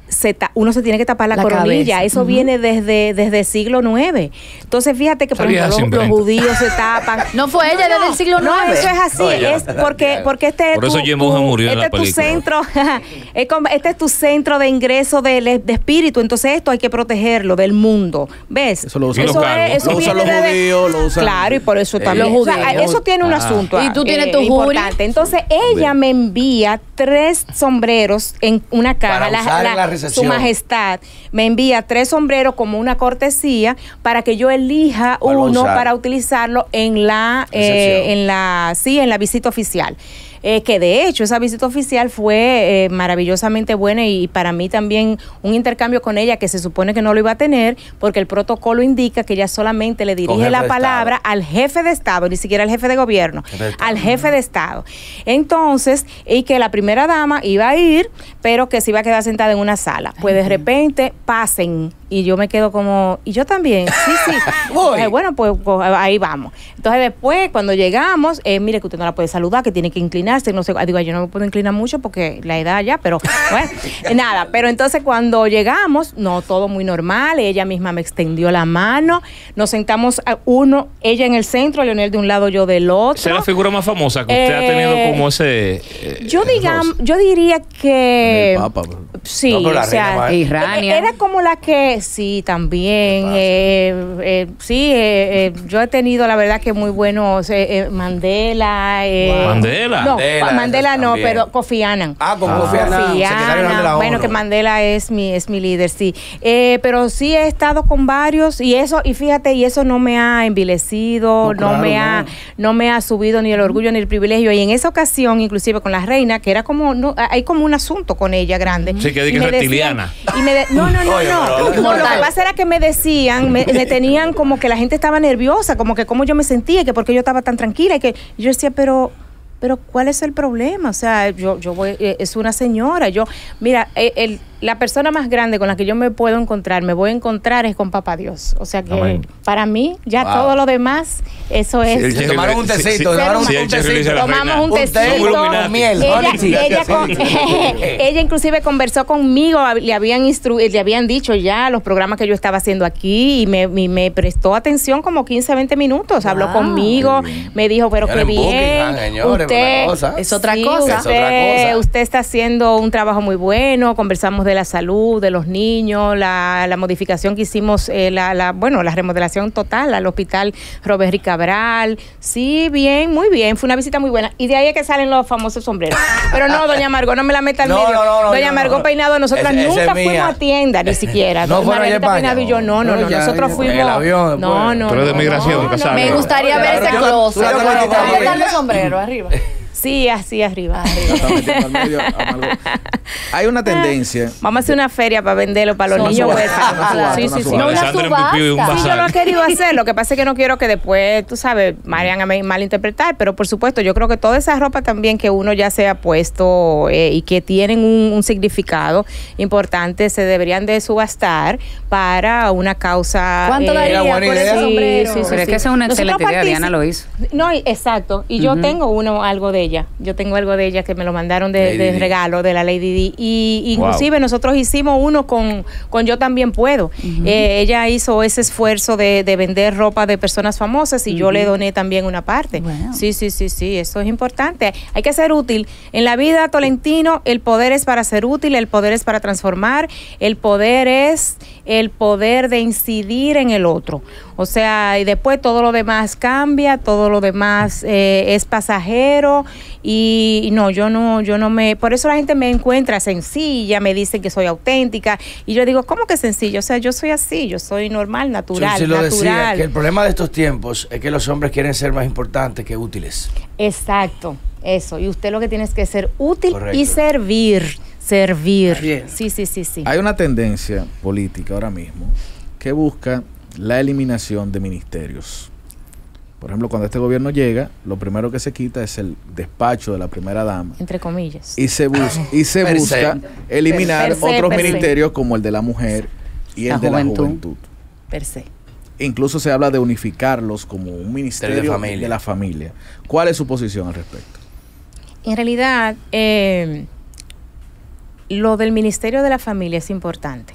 se ta- uno se tiene que tapar la, La coronilla. cabeza. Eso Ujú. viene desde, desde el siglo nueve. Entonces, fíjate que, por Esa vieja ejemplo, los, se los inventa. judíos se tapan. No fue ella desde el siglo No, nueve. eso es así. No, ella- es porque, porque este es Por eso tu, Jim Morrison tu- murió en este la es tu película. centro, es como- este es tu centro de ingreso de, de espíritu. Entonces, esto hay que protegerlo del mundo. ¿Ves? Eso lo usan los es- calvos. eso Lo usan viene los de- judíos, lo usan- Claro, y por eso Eh, también. los O sea, judíos. eso tiene un Ah. asunto. Y tú tienes eh, tu jury. importante. Entonces, ella me envía tres sombreros en una caja. Para usar en la recepción. Su majestad me envía tres sombreros como una cortesía para que yo elija ¿Cuál va a uno usar? para utilizarlo en la eh, Recepción. en la sí en la visita oficial. Eh, que de hecho esa visita oficial fue eh, maravillosamente buena y para mí también un intercambio con ella que se supone que no lo iba a tener porque el protocolo indica que ella solamente le dirige jefe la de palabra Estado. al jefe de Estado, ni siquiera al jefe de gobierno, Jefe de Estado. al jefe de Estado. Entonces, y que la primera dama iba a ir, pero que se iba a quedar sentada en una sala. Pues de repente pasen y yo me quedo como, y yo también, sí, sí. Voy. Entonces, bueno, pues, pues, ahí vamos. Entonces después, cuando llegamos, eh, mire que usted no la puede saludar, que tiene que inclinarse, no sé, digo, yo no me puedo inclinar mucho porque la edad ya, pero bueno, eh, nada, pero entonces cuando llegamos, no, todo muy normal, ella misma me extendió la mano, nos sentamos a uno, ella en el centro, Leonel de un lado, yo del otro. Esa es la figura más famosa que usted ha tenido Eh, como ese. eh, Yo digamos, rostro. yo diría que El Papa, bro. sí, No, pero la o sea, reina más- Irania. era como la que sí también, eh, eh, sí, eh, eh, yo he tenido la verdad que muy buenos eh, eh, Mandela, eh, Wow. Mandela. no, Mandela, Mandela no, también. pero Kofi Annan. Ah, con Ah. Kofi Annan, Kofi secretario general de la Annan, bueno, ONU. que Mandela es mi es mi líder, sí. Eh, pero sí he estado con varios y eso y fíjate y eso no me ha envilecido, No, no, claro, me no. ha no me ha subido ni el orgullo ni el privilegio y en esa ocasión inclusive con la reina que era como no, hay como un asunto con ella grande. Sí, que Y diga me decían- reptiliana. y me de- no, no, no, Oye, no. pero- No, lo que Mortal. pasa era que me decían, me, me tenían como que la gente estaba nerviosa, como que cómo yo me sentía, y que porque yo estaba tan tranquila, y que yo decía, pero, pero ¿cuál es el problema? O sea, yo, yo voy, eh, es una señora, yo, mira, eh, el, la persona más grande con la que yo me puedo encontrar, me voy a encontrar es con Papá Dios. O sea que Amén. para mí, ya Wow. todo lo demás, eso es. Sí, el Se Jerry tomaron le- un sí, tecito, sí. tomaron Sí, un el Jerry le dice a tecito. la Tomamos reina. un Un té tecito. con miel. Ella, honey. ella, con- ella inclusive conversó conmigo, le habían instru le habían dicho ya los programas que yo estaba haciendo aquí y me, y me prestó atención como quince, veinte minutos, habló Wow. conmigo, me dijo, pero Señores, qué en bien, Buckingham, señores, usted, una cosa. Es otra sí, cosa. usted, Es otra cosa. usted está haciendo un trabajo muy bueno, conversamos de la salud, de los niños, la, la modificación que hicimos, eh, la, la, bueno, la remodelación total al hospital Robert y Cabral, sí, bien, muy bien, fue una visita muy buena, y de ahí es que salen los famosos sombreros, pero no, doña Margot, no me la meta al No, medio, no, no, no, doña yo Margot no. Peinado, nosotras Ese- ese nunca es fuimos mía. a tienda, ni siquiera, No fueron allá a Margarita España. Peinado y yo, no, no, No, no, ya, nosotros ya. fuimos, En el avión, no, después. no, Tú eres de no, migración, no, Casale. no, Me gustaría Claro, ver ese yo- closet. yo- yo- ¿Dónde yo- están los sombreros? Arriba. sí, así arriba, La está metiendo al medio a Margot. Hay una tendencia. Vamos a hacer una feria para venderlo para los Una niños subasta, huérfanos. una subasta, Sí, una sí, sí. subasta. No, una Alexandra en pipí y un subasta. Sí, yo lo he bazar. querido hacer. Lo que pasa es que no quiero que después, tú sabes, Mariana me malinterpretar, pero por supuesto, yo creo que toda esa ropa también que uno ya se ha puesto eh, y que tienen un, un significado importante se deberían de subastar para una causa. ¿Cuánto daría buena por idea. ese sombrero? Sí, sí, Pero es sí. que esa es una Nosotros excelente idea, partici- Diana lo hizo. No, y- exacto. Y yo tengo uno, algo de ella. Yo tengo algo de ella que me lo mandaron de, Lady de Di. regalo de la Lady Di. Y Wow. inclusive nosotros hicimos uno con, con Yo También Puedo. Eh, ella hizo ese esfuerzo de, de vender ropa de personas famosas y yo le doné también una parte. Wow. Sí, sí, sí, sí. Eso es importante. Hay que ser útil. En la vida, Tolentino, el poder es para ser útil, el poder es para transformar, el poder es el poder de incidir en el otro. O sea, y después todo lo demás cambia, todo lo demás eh, es pasajero y, y no, yo no, yo no me, por eso la gente me encuentra sencilla, me dicen que soy auténtica y yo digo, ¿cómo que sencillo? O sea, yo soy así, yo soy normal, natural, Churchill lo decía, natural. que el problema de estos tiempos es que los hombres quieren ser más importantes que útiles. Exacto, eso. Y usted lo que tiene es que ser útil Correcto. y servir, servir. Bien. Sí, sí, sí, sí. Hay una tendencia política ahora mismo que busca la eliminación de ministerios. Por ejemplo, cuando este gobierno llega, lo primero que se quita es el despacho de la primera dama Entre comillas. y se, bus y se Per busca se. eliminar Per se, otros per se. ministerios como el de la mujer y el La de juventud. la juventud. Per se. Incluso se habla de unificarlos como un ministerio De de, la familia. la familia. ¿Cuál es su posición al respecto? En realidad, eh, lo del Ministerio de la Familia es importante,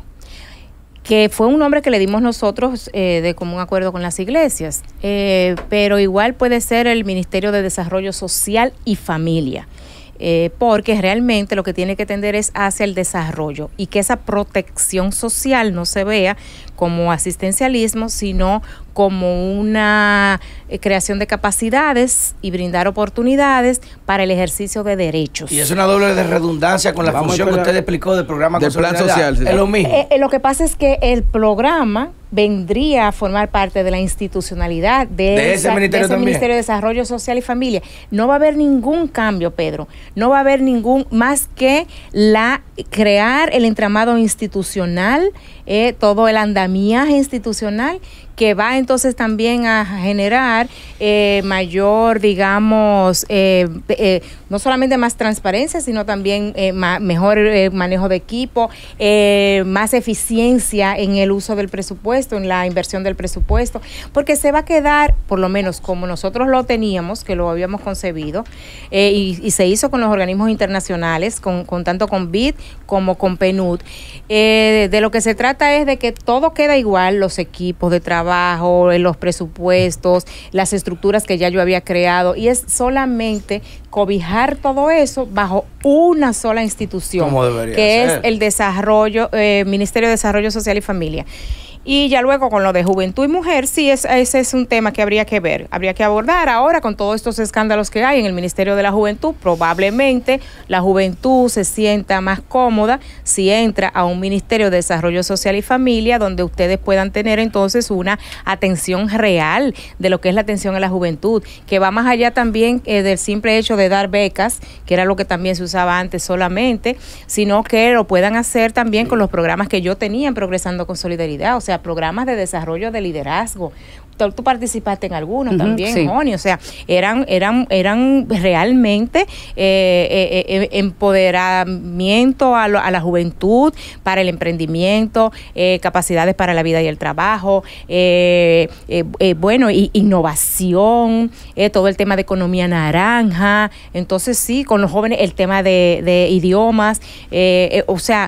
que fue un nombre que le dimos nosotros eh, de común acuerdo con las iglesias, eh, pero igual puede ser el Ministerio de Desarrollo Social y Familia. Eh, porque realmente lo que tiene que tender es hacia el desarrollo y que esa protección social no se vea como asistencialismo, sino como una eh, creación de capacidades y brindar oportunidades para el ejercicio de derechos. Y es una doble de redundancia con la Vamos función que usted explicó del programa del plan social. Sí. Es lo mismo. Eh, eh, lo que pasa es que el programa vendría a formar parte de la institucionalidad de, de esa, ese, ministerio, de ese Ministerio de Desarrollo Social y Familia. No va a haber ningún cambio, Pedro. No va a haber ningún, más que la crear el entramado institucional, eh, todo el andamiaje institucional que va entonces también a generar eh, mayor, digamos, eh, eh, no solamente más transparencia, sino también eh, ma mejor eh, manejo de equipo, eh, más eficiencia en el uso del presupuesto, en la inversión del presupuesto, porque se va a quedar, por lo menos como nosotros lo teníamos, que lo habíamos concebido, eh, y, y se hizo con los organismos internacionales, con, con tanto con B I D como con P N U D. Eh, de lo que se trata es de que todo queda igual, los equipos de trabajo, trabajo, los presupuestos, las estructuras que ya yo había creado, y es solamente cobijar todo eso bajo una sola institución, que ser. es el desarrollo, eh, Ministerio de Desarrollo Social y Familia. Y ya luego con lo de juventud y mujer, sí, es, ese es un tema que habría que ver, habría que abordar ahora con todos estos escándalos que hay en el Ministerio de la Juventud. Probablemente la juventud se sienta más cómoda si entra a un Ministerio de Desarrollo Social y Familia, donde ustedes puedan tener entonces una atención real de lo que es la atención a la juventud, que va más allá también eh, del simple hecho de dar becas, que era lo que también se usaba antes solamente, sino que lo puedan hacer también con los programas que yo tenía en Progresando con Solidaridad, o sea, programas de desarrollo de liderazgo. Tú, tú participaste en algunos uh-huh, también, sí. Joni, o sea, eran, eran, eran realmente eh, eh, eh, empoderamiento a, lo, a la juventud, para el emprendimiento, eh, capacidades para la vida y el trabajo, eh, eh, eh, bueno, y, innovación, eh, todo el tema de economía naranja. Entonces sí, con los jóvenes el tema de, de idiomas, eh, eh, o sea,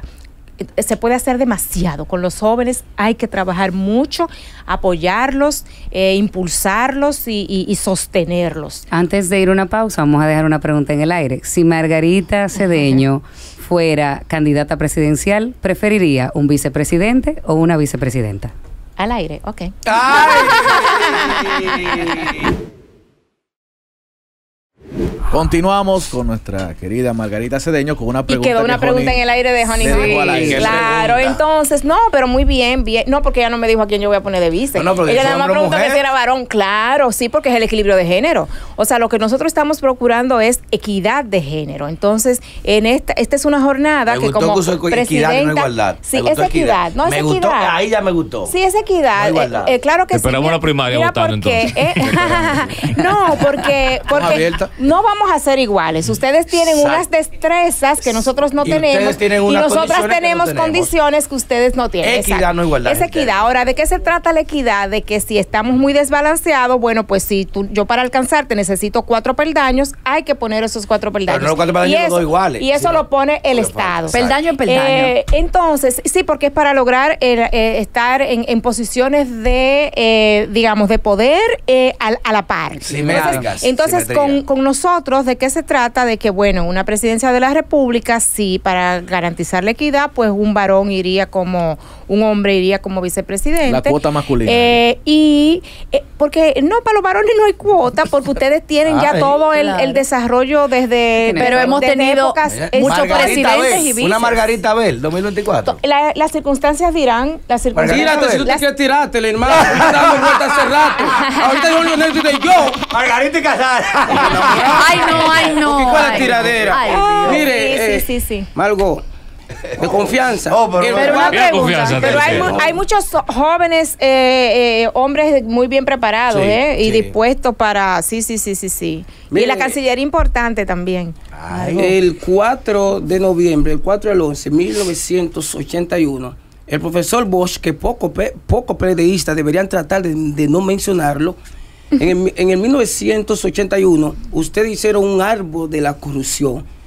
se puede hacer demasiado. Con los jóvenes hay que trabajar mucho, apoyarlos, eh, impulsarlos y, y, y sostenerlos. Antes de ir a una pausa, vamos a dejar una pregunta en el aire. Si Margarita Cedeño fuera candidata presidencial, ¿preferiría un vicepresidente o una vicepresidenta? Al aire, ok. ¡Ay! Continuamos con nuestra querida Margarita Cedeño con una pregunta. Y quedó una pregunta en el aire de Honey. Sí, claro, entonces, no, pero muy bien, bien. No, porque ella no me dijo a quién yo voy a poner de vice. No, no, ella nada más preguntó que si era varón. Claro, sí, porque es el equilibrio de género. O sea, lo que nosotros estamos procurando es equidad de género. Entonces, en esta, esta es una jornada me que gustó como que uso presidenta, equidad, no igualdad. Sí, es equidad, no es me equidad. Gustó, ahí ya me gustó. Sí, es equidad. No eh, eh, claro que Esperamos sí. la primaria votando entonces. Eh, no, porque, porque no vamos a ser iguales. Ustedes tienen Exacto. unas destrezas que nosotros no y tenemos y nosotras tenemos que no condiciones que ustedes no tienen. Equidad, Exacto. no igualdad. Es equidad. Ahora, ¿de qué se trata la equidad? De que si estamos muy desbalanceados, bueno, pues si tú, yo para alcanzarte necesito cuatro peldaños, hay que poner esos cuatro peldaños. Pero no cuatro peldaños, y eso, dos iguales. Y eso sí, lo no. pone el Pero Estado. Peldaño en peldaño. Eh, entonces, sí, porque es para lograr eh, eh, estar en, en posiciones de, eh, digamos, de poder eh, a, a la par. Simétricas. Entonces, entonces con, con nosotros, ¿de qué se trata? De que, bueno, una presidencia de la República, sí, para garantizar la equidad, pues un varón iría como, un hombre iría como vicepresidente. La cuota masculina. Eh, y, eh, porque no, para los varones no hay cuota, porque ustedes tienen ya Ay, todo el, claro. el desarrollo desde... Pero hemos desde tenido épocas, muchos presidentes Bell, y vices. Una Margarita Bell, dos mil veinticuatro. La, las circunstancias dirán, las circunstancias... Tírate si tú te las, quieres tirarte, hermano. Estamos dando vueltas hace rato. Ahorita yo Leonel dice yo. Margarita y Casada. Ay, no, ay, no. ¿Y cuál es la tiradera? Ay, Mire, sí, eh, sí, sí, sí. Margot, de confianza. Oh, pero, Pero una Bien pregunta, confianza, pero hay, tercero. mu- hay muchos so- jóvenes, eh, eh, hombres muy bien preparados, Sí, eh, y sí. dispuestos para, sí, sí, sí, sí, sí. Mire, y la Cancillería importante también. Ay, El cuatro de noviembre, el cuatro del once, mil novecientos ochenta y uno, el profesor Bosch, que poco, pe- poco periodistas deberían tratar de, de no mencionarlo, en el, en el mil novecientos ochenta y uno, ustedes hicieron un árbol de la corrupción.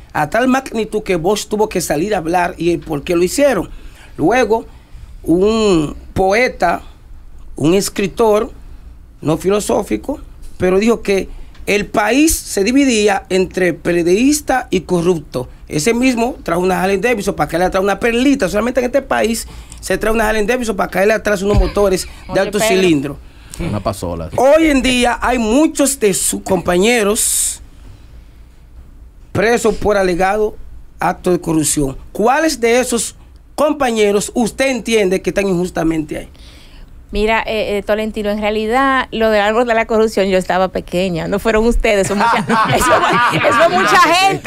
a tal magnitud que Bosch tuvo que salir a hablar y el por qué lo hicieron. Luego, un poeta, un escritor, no filosófico, pero dijo que el país se dividía entre PLDista y corrupto. Ese mismo trajo una Harley Davidson para caerle atrás una perlita. Solamente en este país se trae una Harley Davidson para caerle atrás unos motores de Oye, alto Pedro. cilindro. Una pasola. Hoy en día hay muchos de sus compañeros presos por alegado acto de corrupción. ¿Cuáles de esos compañeros usted entiende que están injustamente ahí? Mira, eh, eh, Tolentino, en realidad, lo del árbol de la corrupción, yo estaba pequeña, no fueron ustedes, son mucha, eso, eso es mucha gente.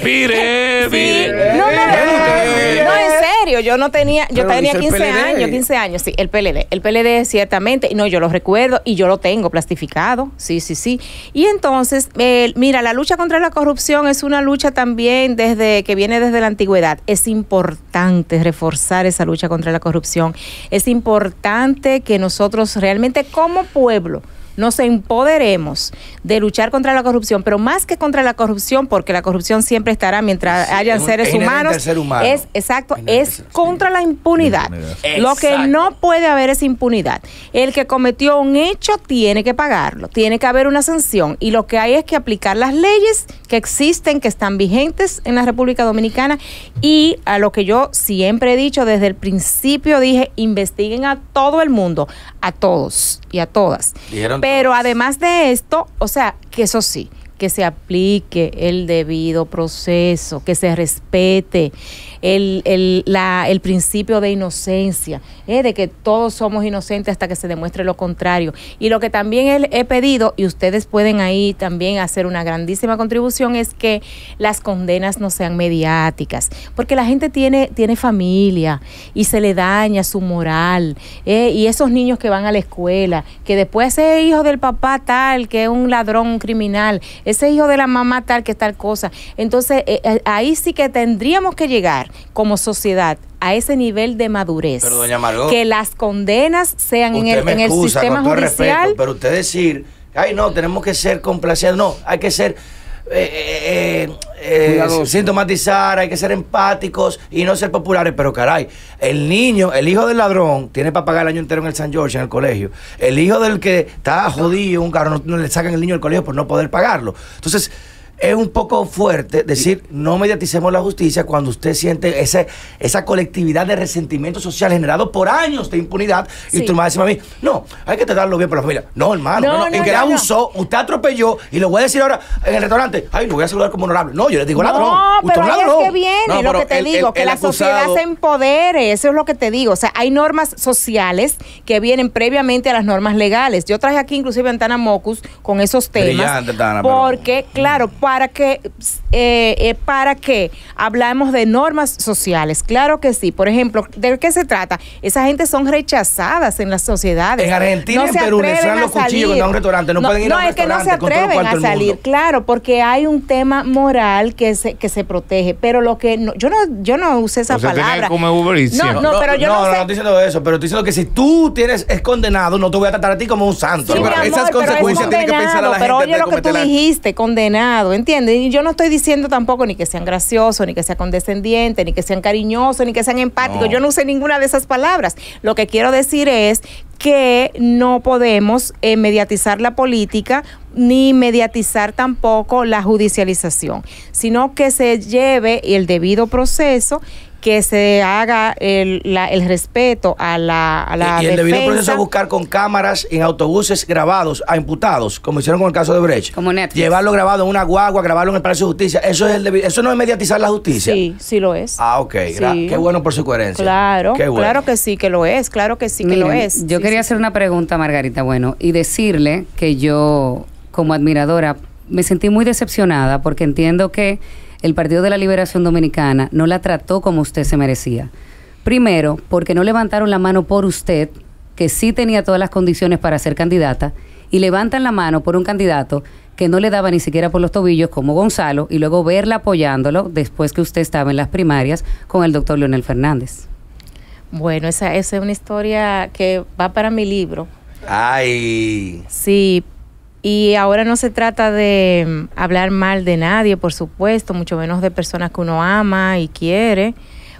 Mire, Sí. mire. No, no, no, no, en serio, yo no tenía, yo Pero tenía dice el quince P L D. años, quince años, sí, el P L D, el P L D ciertamente, no, yo lo recuerdo y yo lo tengo plastificado, sí, sí, sí. Y entonces, eh, mira, la lucha contra la corrupción es una lucha también desde que viene desde la antigüedad. Es importante reforzar esa lucha contra la corrupción, es importante que nosotros realmente como pueblo nos empoderemos de luchar contra la corrupción, pero más que contra la corrupción, porque la corrupción siempre estará mientras Sí, hayan es un- seres es inherente humanos, al ser humano. es exacto, Inherente al es ser- sí. contra la impunidad. Impunidad. Lo que Exacto. no puede haber es impunidad. El que cometió un hecho tiene que pagarlo, tiene que haber una sanción y lo que hay es que aplicar las leyes que existen, que están vigentes en la República Dominicana y a lo que yo siempre he dicho desde el principio, dije, investiguen a todo el mundo, a todos y a todas. Dijeron Pero todos. además de esto, o sea, que eso sí, que se aplique el debido proceso, que se respete el, el, la, el principio de inocencia, ¿eh? De que todos somos inocentes hasta que se demuestre lo contrario. Y lo que también he, he pedido, y ustedes pueden ahí también hacer una grandísima contribución, es que las condenas no sean mediáticas, porque la gente tiene, tiene familia y se le daña su moral, ¿eh? Y esos niños que van a la escuela, que después ese hijo del papá tal, que es un ladrón, un criminal, ese hijo de la mamá tal, que tal cosa. Entonces, eh, eh, ahí sí que tendríamos que llegar como sociedad a ese nivel de madurez. Pero, doña Margot, que las condenas sean en Usted el, me en el excusa, sistema con todo el judicial. respeto, pero usted decir, ay no, tenemos que ser complacientes, no, hay que ser eh, eh, eh, Cuidadoso. sintomatizar, hay que ser empáticos y no ser populares, pero caray, el niño, el hijo del ladrón tiene para pagar el año entero en el San George, en el colegio. El hijo del que está jodido, un carro, no, no le sacan el niño del colegio por no poder pagarlo. Entonces, es un poco fuerte decir no mediaticemos la justicia cuando usted siente ese, esa colectividad de resentimiento social generado por años de impunidad. Sí. Y usted me va a decir a mí, no, hay que tratarlo bien por la familia. No, hermano, No, no, no, no, en que no, la no. usó, usted atropelló y lo voy a decir ahora en el restaurante, ay, lo voy a saludar como honorable. No, yo le digo ladrón. No, usted pero es ahí ladrón. es que viene No, lo pero que te el- digo, el- que el la acusado- sociedad se empodere, eso es lo que te digo. O sea, hay normas sociales que vienen previamente a las normas legales. Yo traje aquí inclusive a Tana Mocus con esos temas. Brillante, Tana, pero- porque, claro, para que, eh, eh, para que hablamos de normas sociales, claro que sí. Por ejemplo, ¿de qué se trata? Esa gente son rechazadas en las sociedades. En Argentina, en se Perú, le atreven suenan a los cuchillos salir. cuando van a un restaurante, no pueden ir a un es que no se restaurante con todos los atreven cuartos a del salir. mundo. Claro, porque hay un tema moral que se, que se protege, pero lo que no, yo no, yo no usé esa O sea, palabra. tenía que comer Uber Eats no, siempre. no, pero yo no, no, no, sé. no estoy diciendo eso, pero estoy diciendo que si tú tienes, es condenado, no te voy a tratar a ti como un santo. Sí, pero mi amor, esas pero es consecuencias tiene que pensar a la condenado, pero gente oye antes de lo que tú cometer la- dijiste, condenado, ¿entiendes? Y yo no estoy diciendo tampoco ni que sean graciosos, ni que sean condescendientes, ni que sean cariñosos, ni que sean empáticos. No. Yo no usé ninguna de esas palabras. Lo que quiero decir es que no podemos eh, mediatizar la política ni mediatizar tampoco la judicialización, sino que se lleve el debido proceso, que se haga el, la- el respeto a la, a la y, y el debido defensa. proceso es buscar con cámaras en autobuses grabados a imputados, como hicieron con el caso de Brecht. Como Netflix. Llevarlo grabado en una guagua, grabarlo en el Palacio de Justicia. Eso es el debi- eso no es mediatizar la justicia. Sí, sí lo es. Ah, ok. gra- Sí. Qué bueno por su coherencia. Claro, Qué bueno. claro que sí que lo es, claro que sí que lo Miren, es. Yo Sí, quería sí, hacer una pregunta, Margarita, bueno, y decirle que yo, como admiradora, me sentí muy decepcionada porque entiendo que el Partido de la Liberación Dominicana no la trató como usted se merecía. Primero, porque no levantaron la mano por usted, que sí tenía todas las condiciones para ser candidata, y levantan la mano por un candidato que no le daba ni siquiera por los tobillos, como Gonzalo, y luego verla apoyándolo después que usted estaba en las primarias con el doctor Leonel Fernández. Bueno, esa, esa es una historia que va para mi libro. Ay. Sí, Y ahora no se trata de mm, hablar mal de nadie, por supuesto, mucho menos de personas que uno ama y quiere.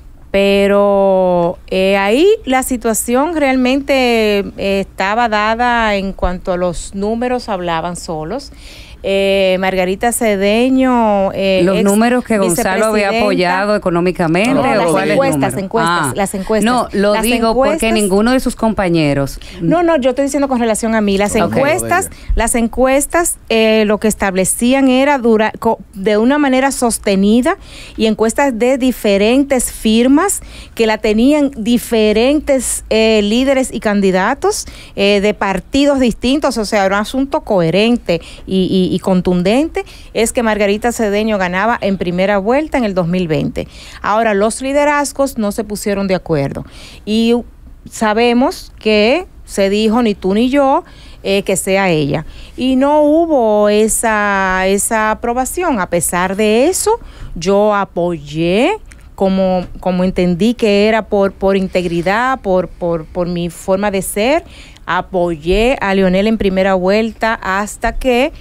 Pero eh, ahí la situación realmente eh, estaba dada en cuanto a los números hablaban solos. Eh, Margarita Cedeño, eh, los números que Gonzalo había apoyado económicamente, no, ¿o las cuáles encuestas, números? encuestas, Ah, las encuestas. No, lo las digo encuestas, porque ninguno de sus compañeros. No, no, yo estoy diciendo con relación a mí. Las Okay. encuestas, las encuestas, eh, lo que establecían era dura, co, de una manera sostenida y encuestas de diferentes firmas que la tenían diferentes eh, líderes y candidatos eh, de partidos distintos, o sea, era un asunto coherente y, y y contundente, es que Margarita Cedeño ganaba en primera vuelta en el dos mil veinte. Ahora, los liderazgos no se pusieron de acuerdo y sabemos que se dijo ni tú ni yo eh, que sea ella. Y no hubo esa, esa aprobación. A pesar de eso, yo apoyé como, como entendí que era por, por integridad, por, por, por mi forma de ser, apoyé a Leonel en primera vuelta hasta que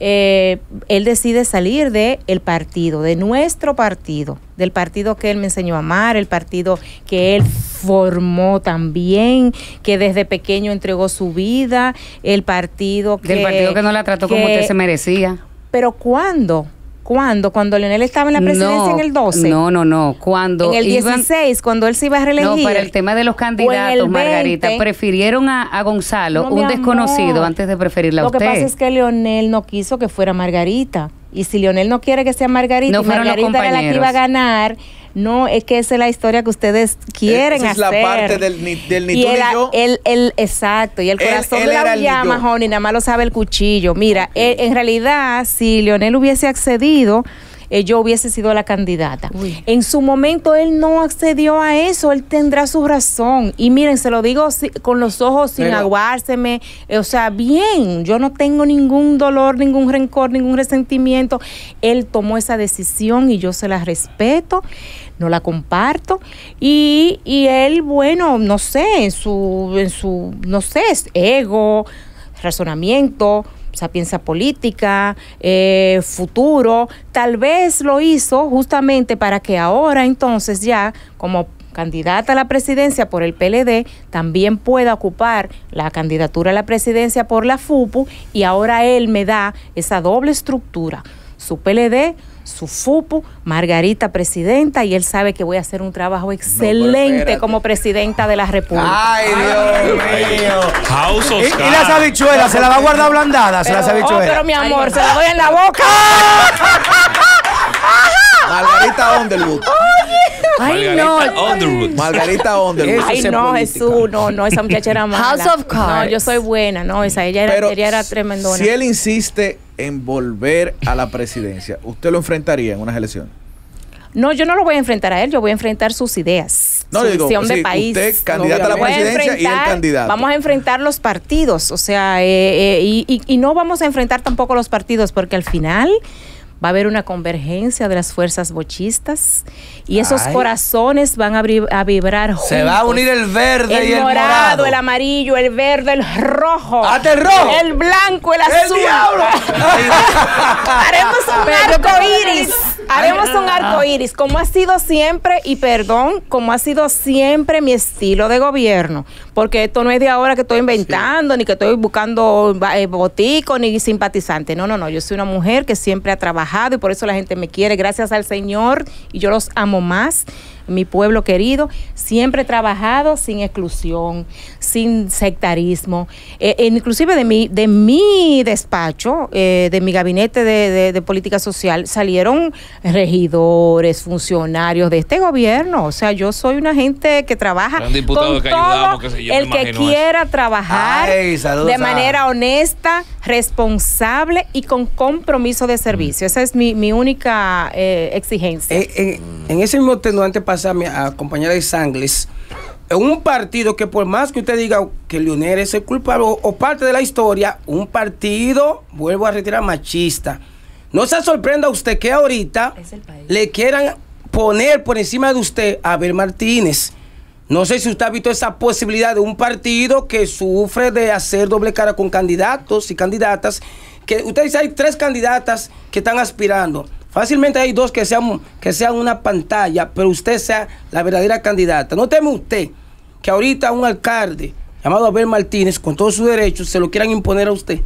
Eh, él decide salir de el partido, de nuestro partido, del partido que él me enseñó a amar, el partido que él formó también, que desde pequeño entregó su vida, el partido que... Del partido que no la trató que, como usted se merecía. ¿Pero cuándo? ¿Cuándo? Cuando Leonel estaba en la presidencia no, en el doce. No, no, no. Cuando en el iban, dieciséis, cuando él se iba a reelegir. No, para el tema de los candidatos, Margarita, prefirieron a, a Gonzalo, no, un desconocido, amor. antes de preferirla a Lo usted. Lo que pasa es que Leonel no quiso que fuera Margarita. Y si Leonel no quiere que sea Margarita, no y Margarita era la que iba a ganar, no, es que esa es la historia que ustedes quieren esa es hacer. Es la parte del ni, del ni y tú el, ni yo. El, el, exacto, y el corazón él, él de la llama, Joni, nada más lo sabe el cuchillo. Mira, okay. él, en realidad, si Leonel hubiese accedido, Eh, yo hubiese sido la candidata. Uy. En su momento él no accedió a eso, él tendrá su razón. Y miren, se lo digo si, con los ojos sin Pero, aguárseme, eh, o sea, bien, yo no tengo ningún dolor, ningún rencor, ningún resentimiento. Él tomó esa decisión y yo se la respeto, no la comparto. Y, y él, bueno, no sé, en su, en su, no sé, ego, razonamiento, sapiencia política, eh, futuro, tal vez lo hizo justamente para que ahora entonces ya como candidata a la presidencia por el P L D también pueda ocupar la candidatura a la presidencia por la F U P U y ahora él me da esa doble estructura, su P L D, su F U P U, Margarita presidenta, y él sabe que voy a hacer un trabajo excelente no, como presidenta de la República. Ay, Dios mío. House of y, y las habichuelas, ¿se la va a guardar blandada? Pero, las habichuelas. Oh, pero mi amor, Ay, se la doy en la boca. Margarita Underwood. Ay, no. Underwood. Margarita Underwood. Ay, no, Jesús, no, no, esa muchacha era mala. House of Cards. No, yo soy buena, no, esa, ella era, Pero ella era tremendona. Si él insiste en volver a la presidencia, ¿usted lo enfrentaría en unas elecciones? No, yo no lo voy a enfrentar a él, yo voy a enfrentar sus ideas, no, su digo, visión sí, de país. Usted candidata a la presidencia y el candidato. Vamos a enfrentar los partidos, o sea, eh, eh, y, y, y no vamos a enfrentar tampoco los partidos, porque al final va a haber una convergencia de las fuerzas bochistas y esos Ay. corazones van a, a vibrar juntos. Se va a unir el verde el y el morado, morado. el amarillo, el verde, el rojo. ¡Hasta el rojo! El blanco, el azul. ¡El diablo! Haremos un arco iris. Haremos un arco iris, como ha sido siempre, y perdón, como ha sido siempre mi estilo de gobierno. Porque esto no es de ahora que estoy inventando, sí. ni que estoy buscando eh, boticos, ni simpatizantes. No, no, no. Yo soy una mujer que siempre ha trabajado y por eso la gente me quiere, gracias al Señor, y yo los amo más. Mi pueblo querido, siempre he trabajado sin exclusión, sin sectarismo, eh, inclusive de mi, de mi despacho, eh, de mi gabinete de, de, de política social, salieron regidores, funcionarios de este gobierno. O sea, yo soy una gente que trabaja con que todo que yo el que quiera eso. trabajar Ay, de manera honesta, responsable y con compromiso de servicio. Esa es mi, mi única eh, exigencia. Eh, eh, en ese mismo tenor, antes de pasar a compañera de Sangles, un partido que por más que usted diga que Leonel es el culpable o, o parte de la historia, un partido, vuelvo a retirar, machista. No se sorprenda usted que ahorita le quieran poner por encima de usted a Abel Martínez. No sé si usted ha visto esa posibilidad de un partido que sufre de hacer doble cara con candidatos y candidatas. Que usted dice hay tres candidatas que están aspirando. Fácilmente hay dos que sean, que sean una pantalla, pero usted sea la verdadera candidata. ¿No teme usted que ahorita un alcalde llamado Abel Martínez, con todos sus derechos, se lo quieran imponer a usted?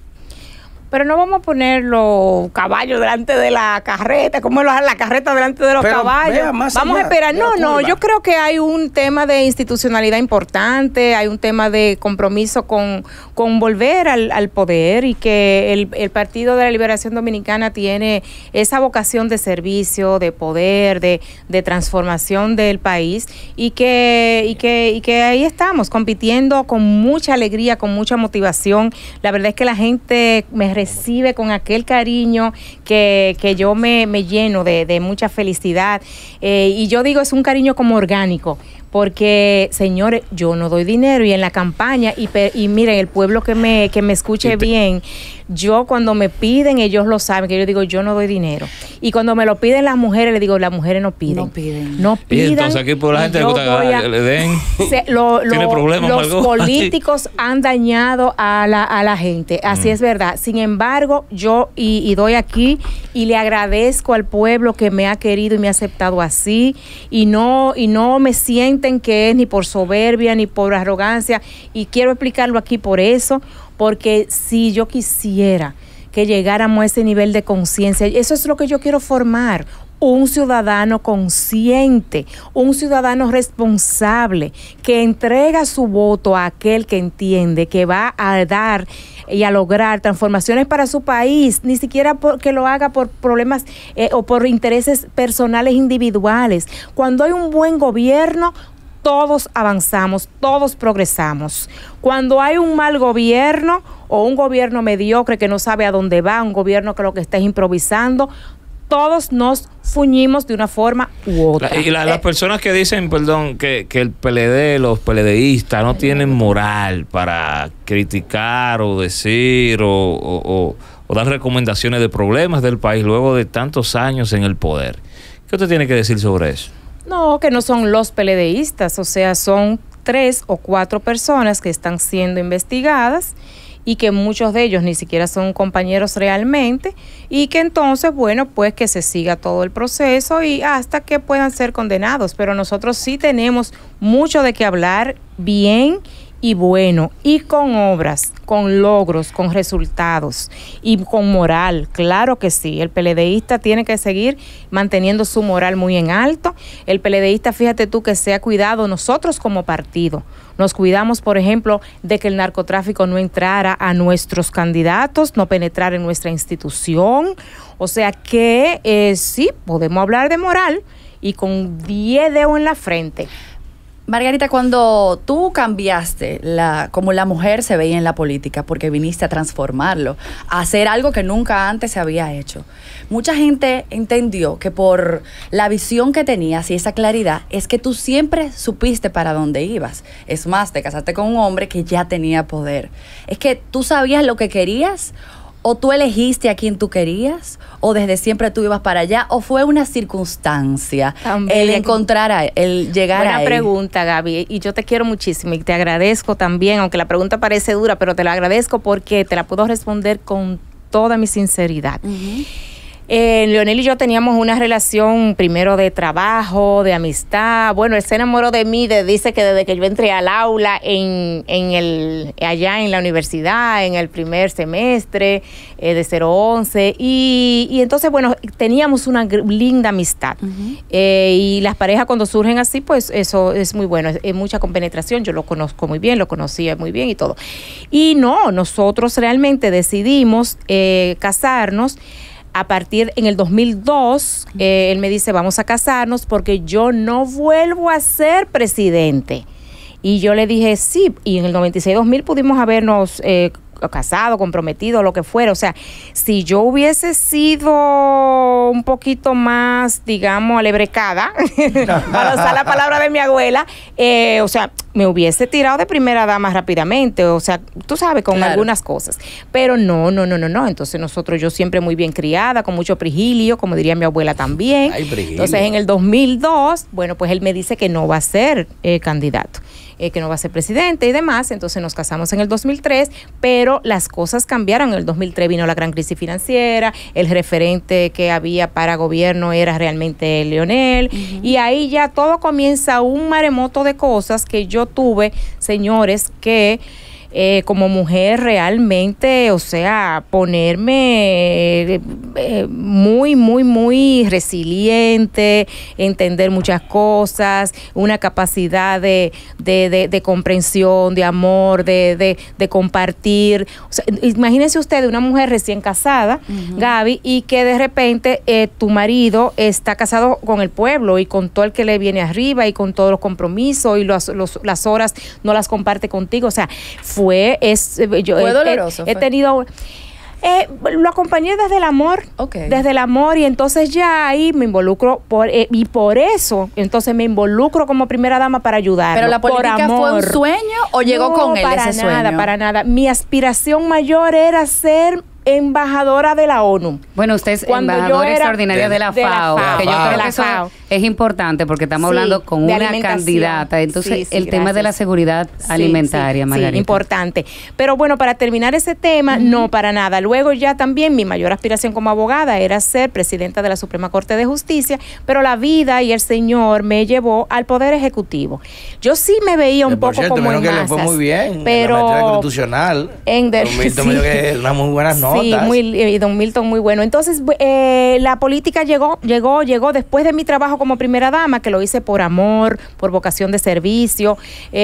Pero no vamos a poner los caballos delante de la carreta, como la, la carreta delante de los Pero caballos. Vamos allá, a esperar. No, no, curva. yo creo que hay un tema de institucionalidad importante, hay un tema de compromiso con, con volver al, al poder y que el, el Partido de la Liberación Dominicana tiene esa vocación de servicio, de poder, de, de transformación del país y que, y, que, y que ahí estamos, compitiendo con mucha alegría, con mucha motivación. La verdad es que la gente me recibe con aquel cariño que, que yo me, me lleno de, de mucha felicidad. Eh, y yo digo, es un cariño como orgánico, porque, señores, yo no doy dinero y en la campaña, y, y miren, el pueblo que me, que me escuche te... bien, yo cuando me piden, ellos lo saben, que yo digo, yo no doy dinero. Y cuando me lo piden las mujeres, les digo, las mujeres no piden. No piden. No pidan. Y entonces aquí por la gente le gusta que le den. Se, lo, lo, ¿Tiene problemas, los Margot? políticos han dañado a la, a la gente, así mm. es verdad. Sin embargo, yo y, y doy aquí y le agradezco al pueblo que me ha querido y me ha aceptado así, y no, y no me sienten que es ni por soberbia ni por arrogancia, y quiero explicarlo aquí por eso, porque si yo quisiera que llegáramos a ese nivel de conciencia, eso es lo que yo quiero formar, un ciudadano consciente, un ciudadano responsable, que entrega su voto a aquel que entiende que va a dar y a lograr transformaciones para su país, ni siquiera porque lo haga por problemas eh, o por intereses personales individuales. Cuando hay un buen gobierno, todos avanzamos, todos progresamos. Cuando hay un mal gobierno o un gobierno mediocre que no sabe a dónde va, un gobierno que lo que está es improvisando, todos nos fuñimos de una forma u otra. La, y la, las personas que dicen, perdón, que, que el P L D, los PLDistas no tienen moral para criticar o decir o, o, o, o dar recomendaciones de problemas del país luego de tantos años en el poder. ¿Qué usted tiene que decir sobre eso? No, que no son los PLDistas, o sea, son tres o cuatro personas que están siendo investigadas y que muchos de ellos ni siquiera son compañeros realmente, y que entonces, bueno, pues que se siga todo el proceso y hasta que puedan ser condenados. Pero nosotros sí tenemos mucho de qué hablar bien y bueno, y con obras, con logros, con resultados y con moral, claro que sí. El PLDista tiene que seguir manteniendo su moral muy en alto. El PLDista, fíjate tú que se ha cuidado, nosotros como partido, nos cuidamos, por ejemplo, de que el narcotráfico no entrara a nuestros candidatos, no penetrara en nuestra institución. O sea que eh, sí, podemos hablar de moral y con diez dedos en la frente. Margarita, cuando tú cambiaste la, como la mujer se veía en la política, porque viniste a transformarlo, a hacer algo que nunca antes se había hecho, mucha gente entendió que por la visión que tenías y esa claridad, es que tú siempre supiste para dónde ibas. Es más, te casaste con un hombre que ya tenía poder. Es que tú sabías lo que querías, o tú elegiste a quien tú querías, o desde siempre tú ibas para allá, o fue una circunstancia también el encontrar, a, el llegar Buena a él. pregunta, Gaby, y yo te quiero muchísimo y te agradezco también, aunque la pregunta parece dura, pero te la agradezco porque te la puedo responder con toda mi sinceridad. Uh-huh. Eh, Leonel y yo teníamos una relación primero de trabajo, de amistad. Bueno, él se enamoró de mí, de, dice que desde que yo entré al aula en, en el, allá en la universidad, en el primer semestre eh, de cero once, y, y entonces, bueno, teníamos una linda amistad. Uh-huh. eh, y las parejas cuando surgen así, pues eso es muy bueno, es, es mucha compenetración. Yo lo conozco muy bien, lo conocía muy bien y todo. Y no, nosotros realmente decidimos eh, casarnos a partir en el dos mil dos. Eh, él me dice, vamos a casarnos porque yo no vuelvo a ser presidente. Y yo le dije, sí, y en el noventa y seis dos mil pudimos habernos eh, casado, comprometido, lo que fuera. O sea, si yo hubiese sido un poquito más, digamos, alebrecada, para usar la palabra de mi abuela, eh, o sea, me hubiese tirado de primera dama rápidamente, o sea, tú sabes, con claro. algunas cosas. Pero no, no, no, no, no. Entonces nosotros, yo siempre muy bien criada, con mucho prigilio, como diría mi abuela también. Ay, entonces en el dos mil dos, bueno, pues él me dice que no va a ser eh, candidato. Eh, que no va a ser presidente y demás, entonces nos casamos en el dos mil tres, pero las cosas cambiaron. En el dos mil tres vino la gran crisis financiera, el referente que había para gobierno era realmente Leonel, uh-huh. y ahí ya todo comienza un maremoto de cosas que yo tuve, señores, que Eh, como mujer realmente, o sea, ponerme eh, eh, muy, muy, muy resiliente, entender muchas cosas, una capacidad de, de, de, de comprensión, de amor, de, de, de compartir. O sea, imagínense ustedes una mujer recién casada, uh-huh. Gaby, y que de repente eh, tu marido está casado con el pueblo y con todo el que le viene arriba y con todos los compromisos y los, los, las horas no las comparte contigo. O sea, fue Fue, es, yo fue he, doloroso. He, he fue. tenido, eh, lo acompañé desde el amor, okay. desde el amor, y entonces ya ahí me involucro, por eh, y por eso, entonces me involucro como primera dama para ayudar. ¿Pero la política fue un sueño o llegó no, con él para ese nada, sueño? para nada. Mi aspiración mayor era ser embajadora de la ONU. Bueno, usted es Cuando embajadora extraordinaria de, de, la de la FAO, FAO, que yo creo que eso FAO. es importante porque estamos sí, hablando con una candidata. Entonces, sí, sí, el gracias. tema de la seguridad sí, alimentaria, sí, Margarita. Sí, importante. Pero bueno, para terminar ese tema, uh-huh. no para nada. Luego ya también mi mayor aspiración como abogada era ser presidenta de la Suprema Corte de Justicia, pero la vida y el Señor me llevó al Poder Ejecutivo. Yo sí me veía un eh, poco cierto, como en que masas, le fue muy bien pero en la materia constitucional. En de, sí. que unas muy buenas notas. Sí, muy, y don Milton muy bueno. Entonces, eh, la política llegó, llegó, llegó después de mi trabajo como primera dama, que lo hice por amor, por vocación de servicio,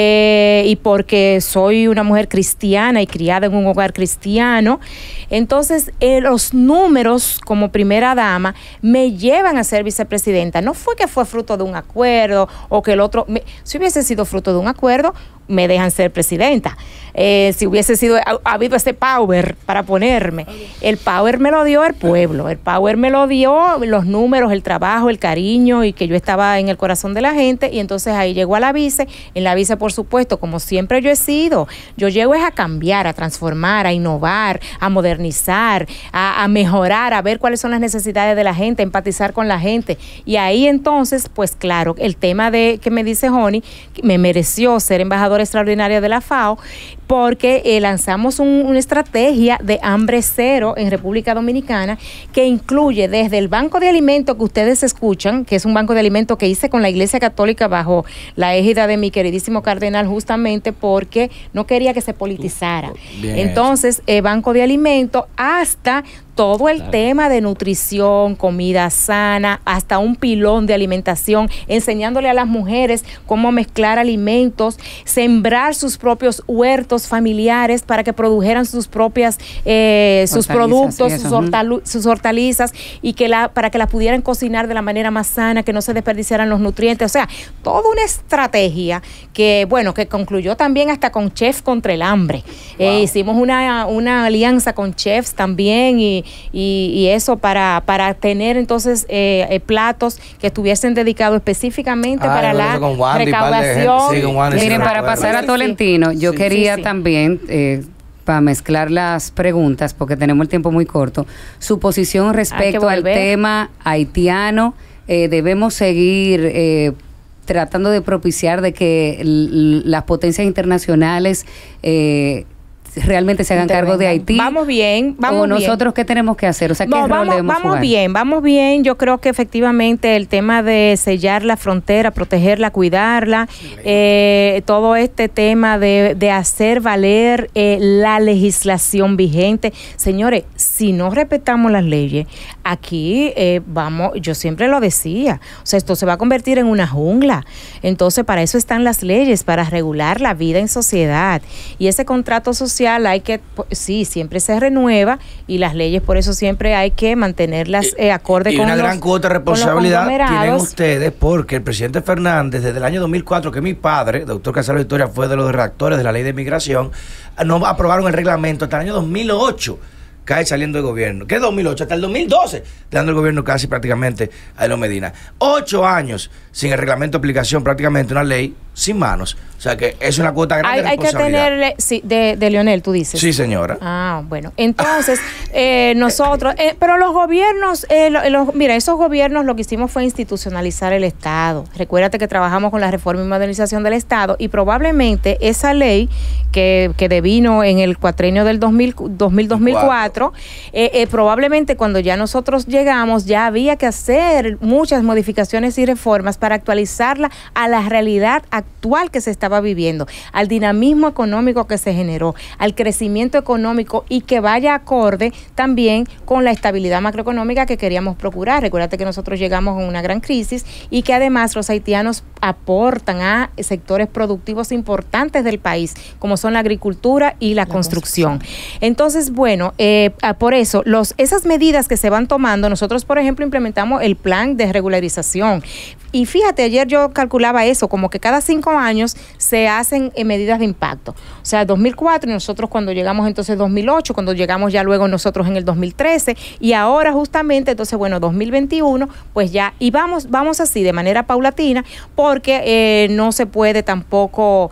eh, y porque soy una mujer cristiana y criada en un hogar cristiano. Entonces, eh, los números como primera dama me llevan a ser vicepresidenta. No fue que fue fruto de un acuerdo o que el otro, me, si hubiese sido fruto de un acuerdo, me dejan ser presidenta. Eh, si hubiese sido ha, ha habido ese power para ponerme, el power me lo dio el pueblo, el power me lo dio los números, el trabajo, el cariño, y que yo estaba en el corazón de la gente. Y entonces ahí llegó a la vice. En la vice, por supuesto, como siempre yo he sido, yo llego es a cambiar, a transformar, a innovar, a modernizar, a, a mejorar, a ver cuáles son las necesidades de la gente, a empatizar con la gente. Y ahí entonces, pues claro, el tema de que me dice Joni, me mereció ser embajadora extraordinaria de la FAO, porque eh, lanzamos un, una estrategia de hambre cero en República Dominicana, que incluye desde el banco de alimentos que ustedes escuchan, que es un banco de alimentos que hice con la Iglesia Católica bajo la égida de mi queridísimo cardenal, justamente porque no quería que se politizara. Bien. Entonces, eh, banco de alimentos hasta todo el claro. tema de nutrición, comida sana, hasta un pilón de alimentación, enseñándole a las mujeres cómo mezclar alimentos, sembrar sus propios huertos familiares para que produjeran sus propias, eh, sus productos, sus, hortal sus hortalizas, y que la, para que las pudieran cocinar de la manera más sana, que no se desperdiciaran los nutrientes. O sea, toda una estrategia que, bueno, que concluyó también hasta con Chefs contra el Hambre. Wow. Eh, hicimos una, una alianza con chefs también, y Y, y eso para, para tener entonces eh, eh, platos que estuviesen dedicados específicamente ah, para la recaudación. Sí, miren, para pasar a Tolentino, yo sí, quería sí, sí. también, eh, para mezclar las preguntas, porque tenemos el tiempo muy corto, su posición respecto al tema haitiano. Eh, debemos seguir eh, tratando de propiciar de que l las potencias internacionales eh, realmente se hagan cargo de Haití. Vamos bien, vamos o nosotros bien. ¿Qué tenemos que hacer? O sea, ¿qué no, rol vamos, debemos vamos jugar? bien, vamos bien. Yo creo que efectivamente el tema de sellar la frontera, protegerla, cuidarla, eh, todo este tema de, de hacer valer eh, la legislación vigente. Señores, si no respetamos las leyes, aquí eh, vamos, yo siempre lo decía, o sea, esto se va a convertir en una jungla. Entonces, para eso están las leyes, para regular la vida en sociedad. Y ese contrato social social hay que, sí, siempre se renueva y las leyes por eso siempre hay que mantenerlas eh, acorde y con una los, gran cuota de responsabilidad tienen ustedes porque el presidente Fernández desde el año dos mil cuatro, que mi padre, doctor Casaro Victoria, fue de los redactores de la ley de migración, no aprobaron el reglamento hasta el año dos mil ocho. Cae saliendo del gobierno. ¿Qué dos mil ocho? Hasta el dos mil doce, dando el gobierno casi prácticamente a Elo Medina. Ocho años sin el reglamento de aplicación, prácticamente una ley sin manos. O sea que es una cuota grande hay, de hay que tenerle, sí, de, de Leonel, tú dices. Sí, señora. Ah, bueno. Entonces, eh, nosotros, eh, pero los gobiernos, eh, lo, los, mira, esos gobiernos lo que hicimos fue institucionalizar el Estado. Recuérdate que trabajamos con la reforma y modernización del Estado y probablemente esa ley que, que devino en el cuatrenio del dos mil, dos mil, dos mil cuatro, eh, eh, probablemente cuando ya nosotros llegamos ya había que hacer muchas modificaciones y reformas para actualizarla a la realidad actual que se estaba viviendo, al dinamismo económico que se generó, al crecimiento económico y que vaya acorde también con la estabilidad macroeconómica que queríamos procurar. Recuérdate que nosotros llegamos a una gran crisis y que además los haitianos aportan a sectores productivos importantes del país, como son la agricultura y la, la construcción. construcción. Entonces, bueno, eh, por eso, los, esas medidas que se van tomando, nosotros, por ejemplo, implementamos el plan de regularización. Y fíjate, ayer yo calculaba eso, como que cada cinco años se hacen eh, medidas de impacto. O sea, dos mil cuatro y nosotros cuando llegamos entonces dos mil ocho, cuando llegamos ya luego nosotros en el dos mil trece y ahora justamente, entonces bueno, dos mil veintiuno, pues ya, y vamos, vamos así de manera paulatina porque eh, no se puede tampoco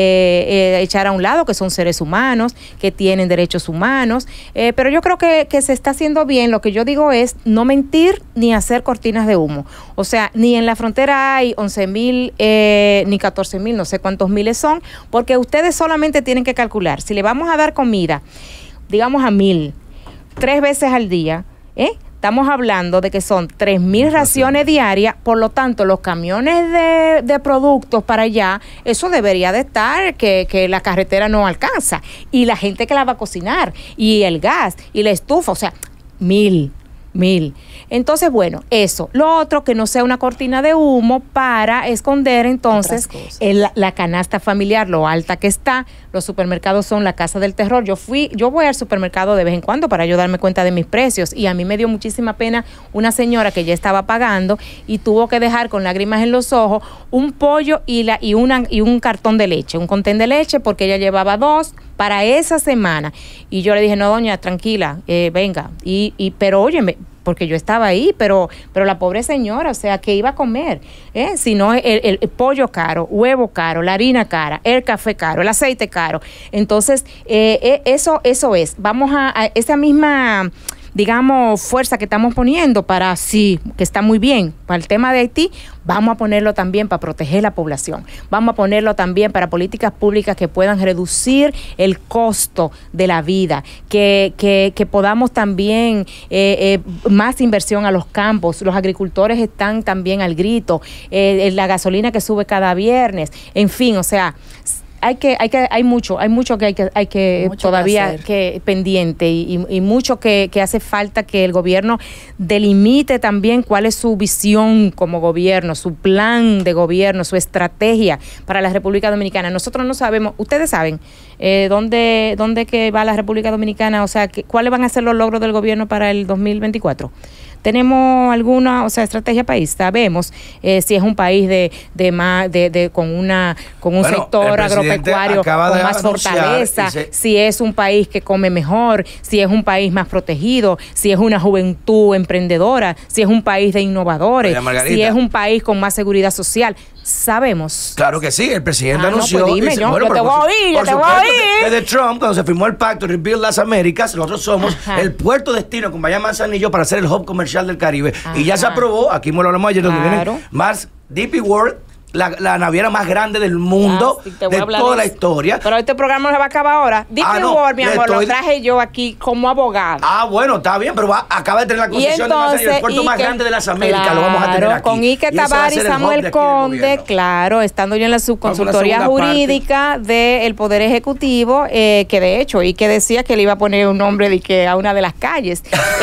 eh, eh, echar a un lado que son seres humanos, que tienen derechos humanos, eh, pero yo creo que, que se está haciendo bien. Lo que yo digo es no mentir ni hacer cortinas de humo. O sea, ni en la frontera hay once mil, eh, ni catorce mil, no sé cuántos miles son, porque ustedes solamente tienen que calcular, si le vamos a dar comida, digamos a mil, tres veces al día, ¿eh? Estamos hablando de que son tres mil raciones diarias, por lo tanto, los camiones de, de productos para allá, eso debería de estar, que, que la carretera no alcanza, y la gente que la va a cocinar, y el gas, y la estufa, o sea, mil. Mil. Entonces, bueno, eso. Lo otro, que no sea una cortina de humo para esconder entonces el, la canasta familiar, lo alta que está. Los supermercados son la casa del terror. Yo fui, yo voy al supermercado de vez en cuando para yo darme cuenta de mis precios y a mí me dio muchísima pena una señora que ya estaba pagando y tuvo que dejar con lágrimas en los ojos un pollo y, la, y, una, y un cartón de leche, un contén de leche porque ella llevaba dos para esa semana. Y yo le dije, no, doña, tranquila, eh, venga. Y, y pero óyeme, porque yo estaba ahí, pero pero la pobre señora, o sea, ¿qué iba a comer? ¿Eh? Si no, el, el, el pollo caro, huevo caro, la harina cara, el café caro, el aceite caro. Entonces, eh, eh, eso, eso es. Vamos a, a esa misma, digamos, fuerza que estamos poniendo para, sí, que está muy bien, para el tema de Haití, vamos a ponerlo también para proteger la población. Vamos a ponerlo también para políticas públicas que puedan reducir el costo de la vida, que, que, que podamos también eh, eh, más inversión a los campos. Los agricultores están también al grito, eh, la gasolina que sube cada viernes, en fin, o sea, hay que hay que hay mucho hay mucho que hay que hay que mucho todavía que, que pendiente y, y, y mucho que, que hace falta que el gobierno delimite también cuál es su visión como gobierno, su plan de gobierno, su estrategia para la República Dominicana. Nosotros no sabemos, ustedes saben eh, dónde dónde que va la República Dominicana, o sea, que, cuáles van a ser los logros del gobierno para el dos mil veinticuatro. ¿Tenemos alguna, o sea, estrategia país? Sabemos eh, si es un país de, de más, de, de con una, con un bueno, sector agropecuario con más fortaleza, se... si es un país que come mejor, si es un país más protegido, si es una juventud emprendedora, si es un país de innovadores, si es un país con más seguridad social. Sabemos. Claro que sí, el presidente ah, anunció. No, pues dime, dice, yo, bueno, yo te voy a oír, yo te voy a oír. Desde Trump, cuando se firmó el pacto Rebuild las Américas, nosotros somos Ajá. el puerto destino con Bahía Manzanillo para ser el hub comercial del Caribe. Ajá. Y ya se aprobó, aquí me lo hablamos ayer, donde claro. vienen más D P World, la, la naviera más grande del mundo, ah, sí, de toda de la historia. Pero este programa no se va a acabar ahora. D P ah, no, World, mi amor, estoy... lo traje yo aquí como abogado. Ah, bueno, está bien, pero va, acaba de tener la concesión de Manzanillo, el puerto más que, grande de las Américas, claro, lo vamos a tener aquí. Con Ike Tavares y Samuel Conde, claro, estando yo en la subconsultoría jurídica del Poder Ejecutivo, eh, que de hecho, Ike decía que le iba a poner un nombre de que a una de las calles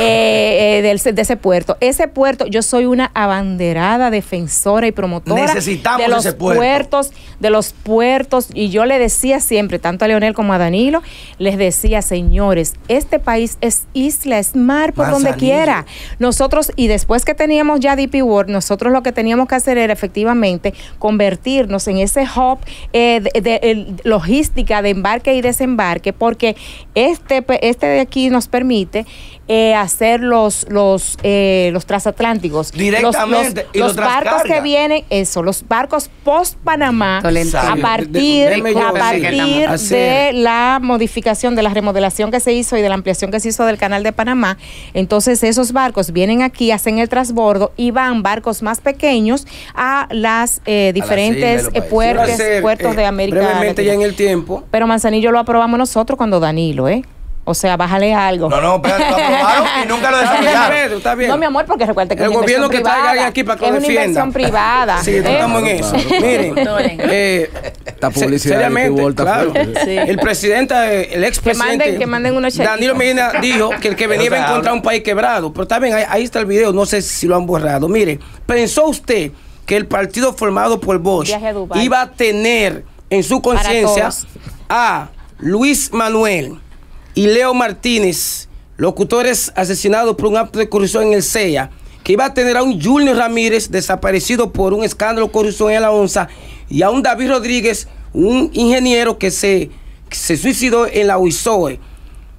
eh, eh, del, de ese puerto. Ese puerto, yo soy una abanderada defensora y promotora de los puerto. puertos, de los puertos, y yo le decía siempre, tanto a Leonel como a Danilo, les decía, señores, este país es isla, es mar por Manzanillo. donde quiera. Nosotros, y después que teníamos ya D P World, nosotros lo que teníamos que hacer era efectivamente convertirnos en ese hub eh, de, de, de logística de embarque y desembarque, porque este, este de aquí nos permite eh, hacer los los eh, los transatlánticos directamente, los, los, y los lo barcos transcarga. que vienen, eso, los barcos post Panamá, Tolentino. a partir, De- de- de- a partir hacer. de la modificación, de la remodelación que se hizo y de la ampliación que se hizo del canal de Panamá. Entonces esos barcos vienen aquí, hacen el transbordo y van barcos más pequeños a las eh, diferentes islas de los eh, países. puertos, Quiero hacer, puertos eh, de América brevemente Latina. ya en el tiempo. Pero Manzanillo lo aprobamos nosotros cuando Danilo, ¿eh? O sea, bájale algo. No, no, espérate, lo aprobaron y nunca lo Está bien, desarrollaron. Pedro, está bien. No, mi amor, porque recuerda que El es una gobierno inversión que traiga privada, alguien aquí para que es lo una defienda. inversión privada. Sí, ¿eh? estamos en eso. Miren, eh, Esta se- publicidad seriamente, de Volta claro. fuerte. Sí. El presidente, eh, el expresidente Que manden- que manden unos chequitos. Danilo Medina dijo que el que venía iba a encontrar un país quebrado. Pero también ahí, ahí está el video, no sé si lo han borrado. Mire, ¿pensó usted que el partido formado por Bosch Viaje a Dubái. iba a tener en su conciencia todos. a Luis Manuel y Leo Martínez, locutores asesinados por un acto de corrupción en el C E A, que iba a tener a un Junior Ramírez desaparecido por un escándalo de corrupción en la ONSA y a un David Rodríguez, un ingeniero que se, que se suicidó en la U I S O E?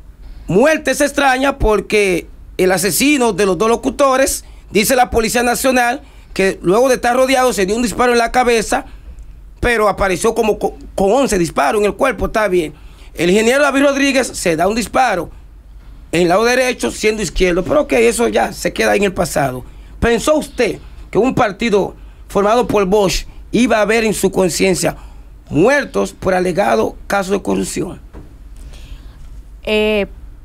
Muerte es extraña porque el asesino de los dos locutores, dice la Policía Nacional, que luego de estar rodeado se dio un disparo en la cabeza, pero apareció como co- con once disparos en el cuerpo, está bien. El ingeniero David Rodríguez se da un disparo en el lado derecho siendo izquierdo, pero ok, eso ya se queda en el pasado. ¿Pensó usted que un partido formado por Bosch iba a haber en su conciencia muertos por alegado caso de corrupción? Eh,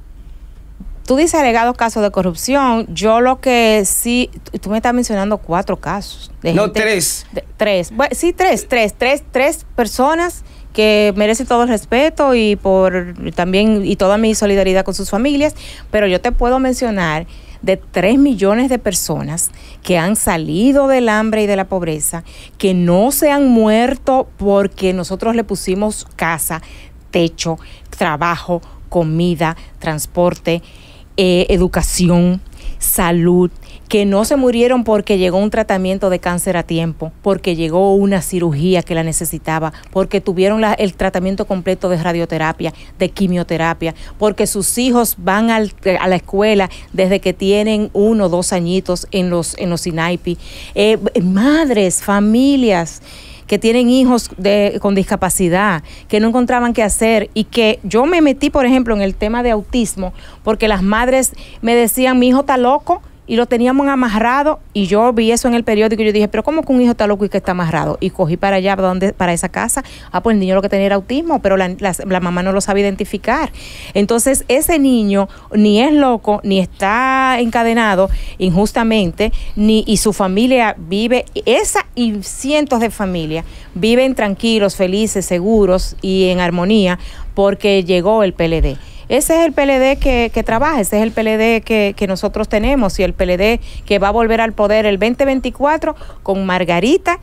tú dices alegados casos de corrupción. Yo lo que sí, tú me estás mencionando cuatro casos. De No, gente- tres. de- tres. Bueno, sí, tres, tres, tres, tres personas que merecen todo el respeto y por también y toda mi solidaridad con sus familias. Pero yo te puedo mencionar de tres millones de personas que han salido del hambre y de la pobreza, que no se han muerto porque nosotros le pusimos casa, techo, trabajo, comida, transporte, eh, educación, salud, que no se murieron porque llegó un tratamiento de cáncer a tiempo, porque llegó una cirugía que la necesitaba, porque tuvieron la- el tratamiento completo de radioterapia, de quimioterapia, porque sus hijos van al- a la escuela desde que tienen uno o dos añitos en los, en los INAIPI. Eh, madres, familias que tienen hijos de, con discapacidad, que no encontraban qué hacer, y que yo me metí, por ejemplo, en el tema de autismo, porque las madres me decían, mi hijo está loco, y lo teníamos amarrado, y yo vi eso en el periódico y yo dije, pero ¿cómo que un hijo está loco y que está amarrado? Y cogí para allá, ¿para dónde? Para esa casa. Ah, pues el niño lo que tenía era autismo, pero la, la, la mamá no lo sabe identificar. Entonces ese niño ni es loco, ni está encadenado injustamente, ni y su familia vive, esa y cientos de familias viven tranquilos, felices, seguros y en armonía porque llegó el P L D. Ese es el P L D que, que trabaja, ese es el P L D que, que nosotros tenemos, y el P L D que va a volver al poder el veinte veinticuatro con Margarita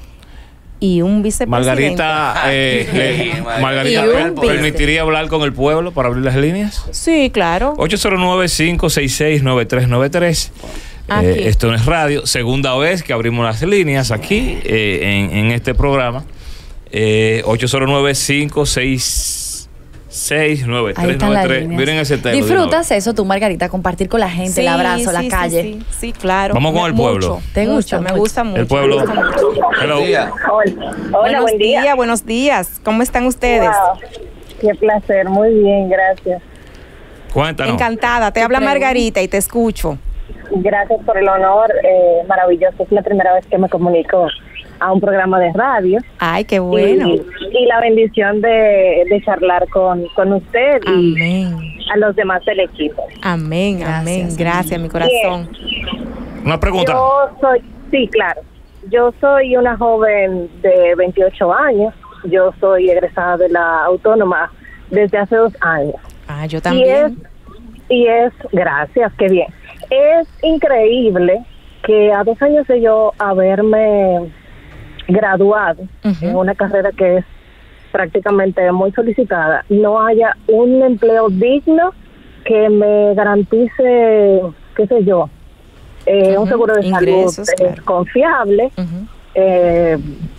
y un vicepresidente. Margarita, eh, eh, Margarita, Y un ¿per- ¿permitiría hablar con el pueblo para abrir las líneas? Sí, claro. ocho cero nueve, cinco seis seis, nueve tres nueve tres. Aquí. Eh, esto no es radio. Segunda vez que abrimos las líneas aquí eh, en, en este programa. Eh, ocho cero nueve, cinco seis seis, nueve Ahí tres están nueve las tres. líneas. Miren ese tema. ¿Disfrutas eso tú, Margarita? Compartir con la gente, Sí, el abrazo, la sí, sí, calle. Sí, sí, claro. Vamos con el Mucho, pueblo. ¿Te mucho, gusta Me mucho? gusta mucho. El pueblo. me gusta mucho. Hello. Hola, hola buenos buen día. días, buenos días. ¿Cómo están ustedes? Wow, qué placer, muy bien, gracias. Cuéntanos. Encantada. Te habla pregunta? Margarita y te escucho. Gracias por el honor, eh, maravilloso. Es la primera vez que me comunico a un programa de radio. Ay, qué bueno. Y, y la bendición de, de charlar con, con usted y Amén. a los demás del equipo. Amén, amén. Gracias. Gracias, mi corazón. Una pregunta. Yo soy, sí, claro. Yo soy una joven de veintiocho años. Yo soy egresada de la Autónoma desde hace dos años. Ah, yo Y es, también. y es, gracias, qué bien. Es increíble que a dos años de yo haberme graduado uh-huh. en una carrera que es prácticamente muy solicitada, no haya un empleo digno que me garantice, qué sé yo, eh, uh-huh. un seguro de Ingresos, salud eh, claro. confiable, uh-huh. eh,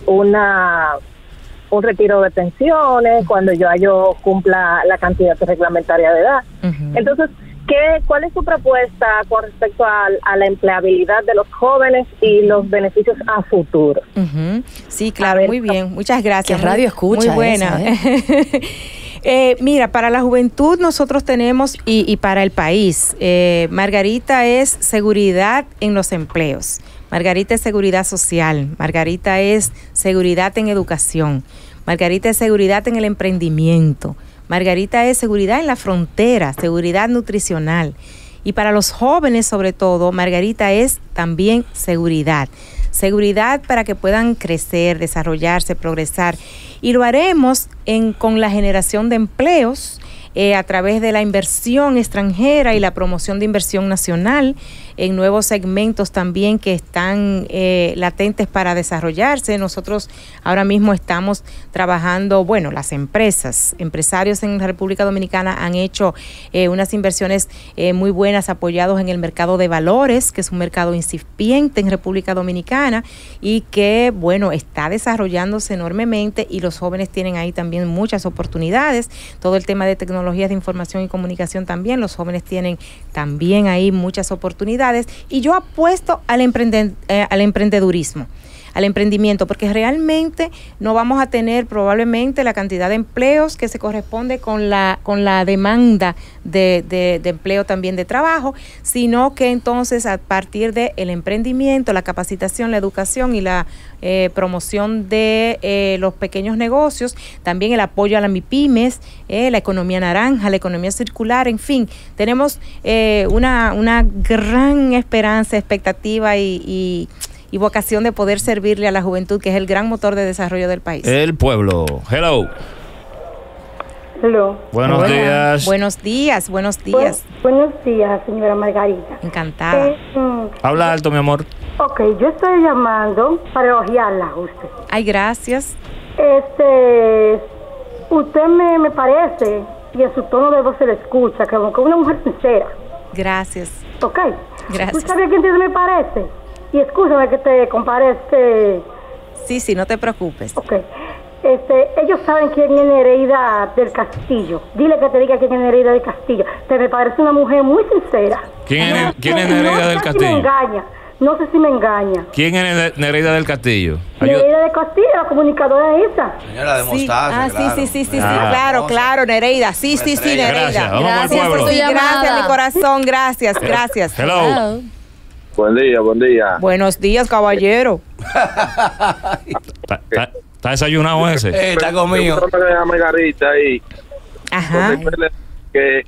una un retiro de pensiones uh-huh. cuando yo, yo cumpla la cantidad reglamentaria de edad. Uh-huh. Entonces, ¿qué, ¿cuál es su propuesta con respecto a, a la empleabilidad de los jóvenes y los beneficios a futuro? Uh-huh. Sí, claro, ver, muy bien. Muchas gracias. ¿Qué radio escucha? Muy buena. Esa, ¿eh? Eh, mira, para la juventud nosotros tenemos, y, y para el país, eh, Margarita es seguridad en los empleos, Margarita es seguridad social, Margarita es seguridad en educación, Margarita es seguridad en el emprendimiento, Margarita es seguridad en la frontera, seguridad nutricional. Y para los jóvenes, sobre todo, Margarita es también seguridad. Seguridad para que puedan crecer, desarrollarse, progresar. Y lo haremos en, con la generación de empleos, eh, a través de la inversión extranjera y la promoción de inversión nacional en nuevos segmentos también que están eh, latentes para desarrollarse. Nosotros ahora mismo estamos trabajando, bueno, las empresas, empresarios en la República Dominicana han hecho eh, unas inversiones eh, muy buenas apoyados en el mercado de valores, que es un mercado incipiente en República Dominicana y que, bueno, está desarrollándose enormemente y los jóvenes tienen ahí también muchas oportunidades. Todo el tema de tecnologías de información y comunicación también, los jóvenes tienen también ahí muchas oportunidades. Y yo apuesto al, emprende, eh, al emprendedurismo, al emprendimiento, porque realmente no vamos a tener probablemente la cantidad de empleos que se corresponde con la, con la demanda de, de, de empleo también de trabajo, sino que entonces a partir del emprendimiento, la capacitación, la educación y la eh, promoción de eh, los pequeños negocios, también el apoyo a las MIPYMES, eh, la economía naranja, la economía circular, en fin, tenemos eh, una, una gran esperanza, expectativa y, y y vocación de poder servirle a la juventud, que es el gran motor de desarrollo del país. El pueblo. Hello. Hello. Buenos Hola. días. Buenos días, buenos días. Bu- buenos días, señora Margarita. Encantada. Eh, mm, Habla alto, mi amor. ok, yo estoy llamando para elogiarla a usted. Ay, gracias. Este, usted me, me parece, y en su tono de voz se le escucha, como que una mujer sincera. Gracias. Ok. Gracias. ¿Tú sabes quién me parece? Y escúchame que te compare este... Sí, sí, no te preocupes. Ok. Este, ellos saben quién es Nereida del Castillo. Dile que te diga quién es Nereida del Castillo. Te me parece una mujer muy sincera. ¿Quién es, No ¿quién sé- es Nereida no del sé Castillo? Si me engaña. No sé si me engaña. ¿Quién es Nereida del Castillo? Ayú- Nereida del Castillo, la comunicadora esa. Señora de Sí. mostaza, Ah, claro. sí, sí, sí, sí, sí, Ah. claro, claro, Nereida. Sí, sí, sí, Estrella. Nereida. Gracias, vamos Gracias al por pueblo. su Sí, llamada. gracias, mi corazón, gracias, gracias. Hello. Hello. Buen día, buen día. Buenos días, caballero. ¿Está, está- está desayunado ese? Eh, está conmigo. Pregúntame a Margarita ahí. Ajá, Que,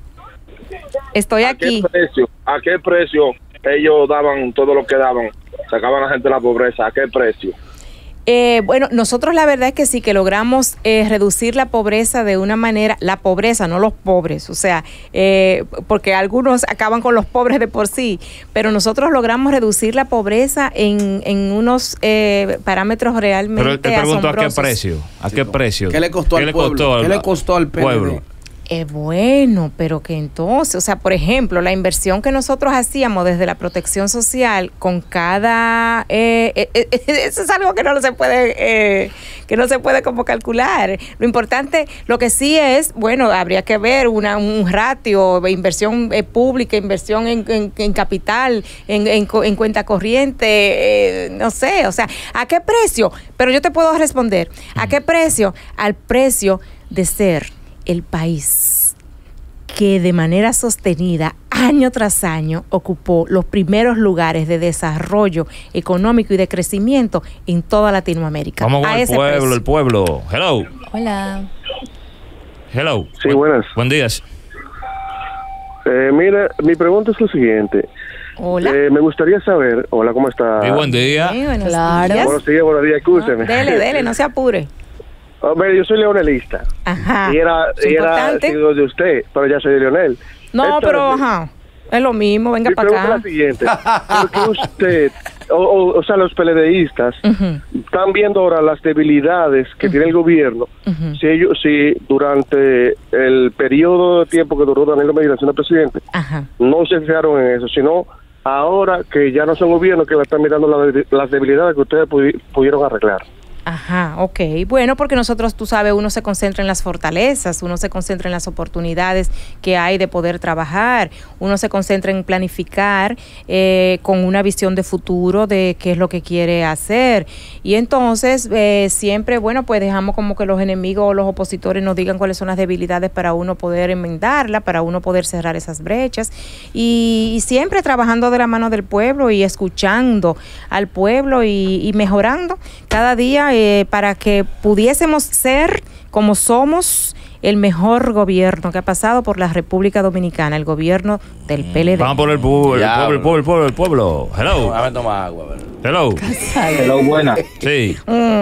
estoy ¿a qué aquí. precio? ¿A qué precio ellos daban todo lo que daban? Sacaban a la gente de la pobreza. ¿A qué precio? Eh, bueno, nosotros la verdad es que sí, que logramos eh, reducir la pobreza de una manera, la pobreza, no los pobres, o sea, eh, porque algunos acaban con los pobres de por sí, pero nosotros logramos reducir la pobreza en, en unos eh, parámetros realmente Pero él te preguntó a qué asombrosos. precio. ¿A qué precio? ¿Qué le costó al pueblo? ¿Qué le costó al P L D? pueblo? Eh, bueno, pero que entonces, o sea, por ejemplo, la inversión que nosotros hacíamos desde la protección social con cada, eh, eh, eh, eso es algo que no se puede, eh, que no se puede como calcular. Lo importante, lo que sí es, bueno, habría que ver una, un ratio de inversión eh, pública, inversión en, en, en capital, en, en, co- en cuenta corriente, eh, no sé, o sea, ¿a qué precio? Pero yo te puedo responder, ¿a qué precio? Al precio de ser el país que de manera sostenida año tras año ocupó los primeros lugares de desarrollo económico y de crecimiento en toda Latinoamérica. Vamos con A el ese pueblo, precio. el pueblo. Hello. Hola. Hello. Sí, Bu- buenas. Buen días. Eh, mira, mi pregunta es lo siguiente. Hola. Eh, me gustaría saber, hola, ¿cómo está? Sí, buen día. Sí, buenos Claro. días. Buenos días, buenos días, escúcheme. No, dele, dele, no se apure. Hombre, yo soy leonelista. Ajá. Y era, Es y era importante. sido de usted, pero ya soy de Leonel. No, Entonces, pero ajá, es lo mismo, venga mi para pregunta acá. es la siguiente. ¿Por qué usted o, o, o sea, los PLDistas uh-huh. están viendo ahora las debilidades que uh-huh. tiene el gobierno. Uh-huh. Si ellos, si durante el periodo de tiempo que duró Danilo Medina siendo presidente, uh-huh. no se fijaron en eso, sino ahora que ya no son gobierno que la están mirando la, las debilidades que ustedes pudi- pudieron arreglar. Ajá, ok. Bueno, porque nosotros, tú sabes, uno se concentra en las fortalezas, uno se concentra en las oportunidades que hay de poder trabajar, uno se concentra en planificar eh, con una visión de futuro de qué es lo que quiere hacer. Y entonces, eh, siempre, bueno, pues dejamos como que los enemigos o los opositores nos digan cuáles son las debilidades para uno poder enmendarla, para uno poder cerrar esas brechas. Y, y siempre trabajando de la mano del pueblo y escuchando al pueblo y, y mejorando cada día. Eh, para que pudiésemos ser como somos el mejor gobierno que ha pasado por la República Dominicana, el gobierno del P L D. Vamos por el pueblo, el pueblo, el pueblo, el pueblo, el pueblo. Hello. Déjame tomar agua. Hello. Hello, buena. Sí.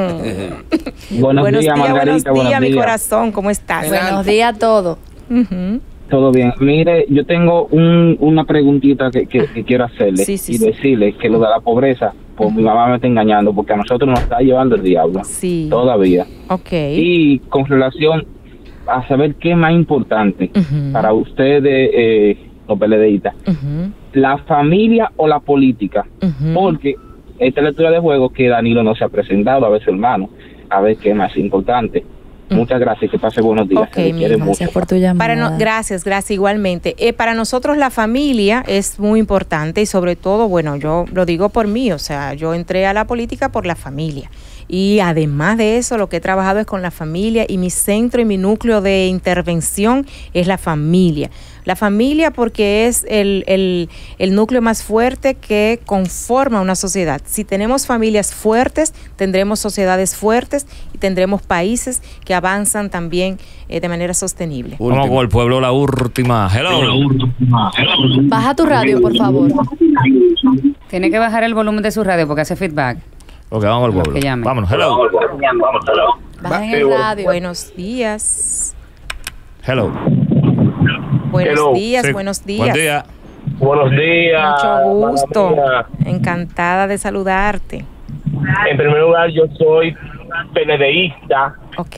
Mm. Buenos, buenos días, días, Margarita. buenos días, Buenos mi días. corazón, ¿cómo estás? Buenos días a todos. Uh-huh. Todo bien. Mire, yo tengo un, una preguntita que, que, que quiero hacerle sí, sí, y sí. decirle que lo de la pobreza, pues uh-huh. mi mamá me está engañando porque a nosotros nos está llevando el diablo. Sí. Todavía. Ok. Y con relación a saber qué es más importante uh-huh. para ustedes, eh, los PLDistas, uh-huh. la familia o la política, uh-huh. porque esta es la lectura de juego que Danilo no se ha presentado a ver su hermano, a ver qué es más importante. Muchas gracias, que pase buenos días. Okay, gracias mucho. por tu llamada. Para no, gracias, gracias igualmente. Eh, para nosotros la familia es muy importante y sobre todo, bueno, yo lo digo por mí, o sea, yo entré a la política por la familia. Y además de eso, lo que he trabajado es con la familia y mi centro y mi núcleo de intervención es la familia. La familia porque es el, el, el núcleo más fuerte que conforma una sociedad. Si tenemos familias fuertes, tendremos sociedades fuertes y tendremos países que avanzan también eh, de manera sostenible. Vamos con el pueblo, la última. Hello. Baja tu radio, por favor. Tiene que bajar el volumen de su radio porque hace feedback. Ok, vamos al pueblo. Vámonos, hello. Bajen el radio. Buenos días. Hello. Buenos Hello. días, Sí. buenos días. Buen día. Buenos días. Mucho gusto. Maravilla. Encantada de saludarte. En primer lugar, yo soy PLDista. Ok.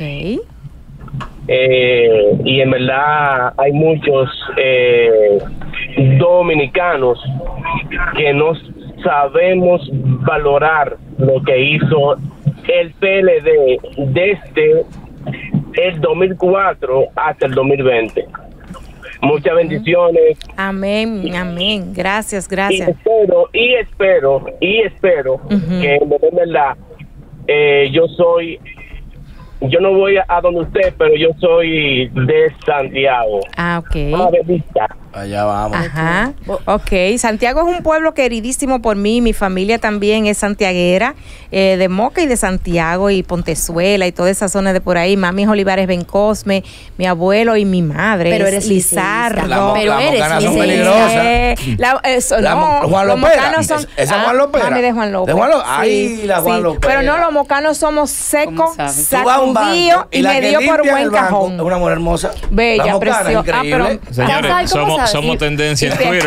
Eh, y en verdad hay muchos eh, dominicanos que no sabemos valorar lo que hizo el P L D desde el dos mil cuatro hasta el dos mil veinte. Muchas bendiciones. Amén, amén. Gracias, Y gracias. espero, y espero, y espero Ujú. que en verdad eh, yo soy, yo no voy a, a donde usted, pero yo soy de Santiago. Ah, ok. Maravilla. Allá vamos. Ajá, ok. Santiago es un pueblo queridísimo por mí, mi familia también es santiaguera, eh, de Moca y de Santiago y Pontezuela y toda esa zona de por ahí. Mami es Olivares Bencosme, mi abuelo y mi madre. Pero es eres Lizardo. La mo- Pero las eres mocanas son licenciada. peligrosas. Eh, la- eso, La no, mo- Juan los Lopera. mocanos son, Es- esa ah, Juan Lopera. mami de Juan López. De Juan López. Ay, Sí, la Juan sí. Lopera. Pero no, los mocanos somos ¿Cómo secos, sabes? Tú vas a un sacudidos banco y la me que dio por limpia buen el banco cajón. es una mujer hermosa. Bella, La mocana, preciosa. Ah, increíble. pero- Señores, ¿Cómo somos, sabes? somos tendencia en Sí. Twitter.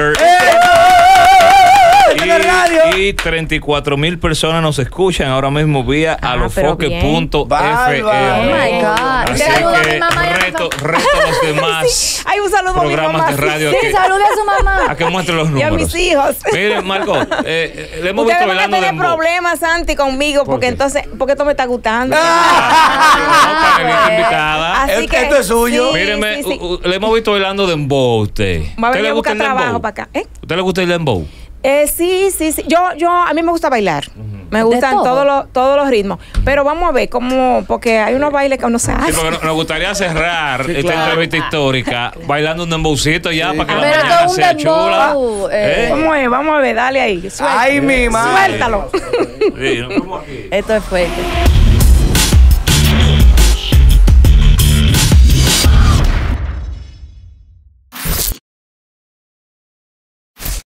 ¡En el radio! Y, y treinta y cuatro mil personas nos escuchan ahora mismo vía Ah, alofoque punto f m. Bárbaro. Oh my God. Así Saludo a mi que mamá y a mi reto, papá. reto a los demás Hay un saludo a mi programas mamá. de radio Sí, que, salude a su mamá. a que muestre los Y a números. mis hijos. Miren, Marco, eh, eh, le hemos Ustedes visto van a bailando tener dembow. problemas, Santi, conmigo, ¿Por porque qué? entonces, porque esto me está gustando. Ah, panelista invitada. Así Es- que, esto es suyo. sí, Míreme, sí, sí. u- u- le hemos visto bailando dembow a usted. Va a ¿Usted venir le a gusta buscar el dembow? trabajo para acá. ¿Eh? ¿Usted le gusta el dembow? Eh, sí, sí, sí. Yo, yo, a mí me gusta bailar. Me gustan todo? todos los, todos los ritmos. Pero vamos a ver cómo, porque hay unos bailes que uno se Sí, hace. porque no- nos gustaría cerrar Sí, esta claro. entrevista histórica bailando un dembowcito ya para que la Pero mañana todo un sea chula. dembow, eh. Vamos a ver, vamos a ver, dale ahí. Suelta. Ay, mi madre. Suéltalo. Sí, ¿no? ¿Cómo aquí? Esto es fuerte.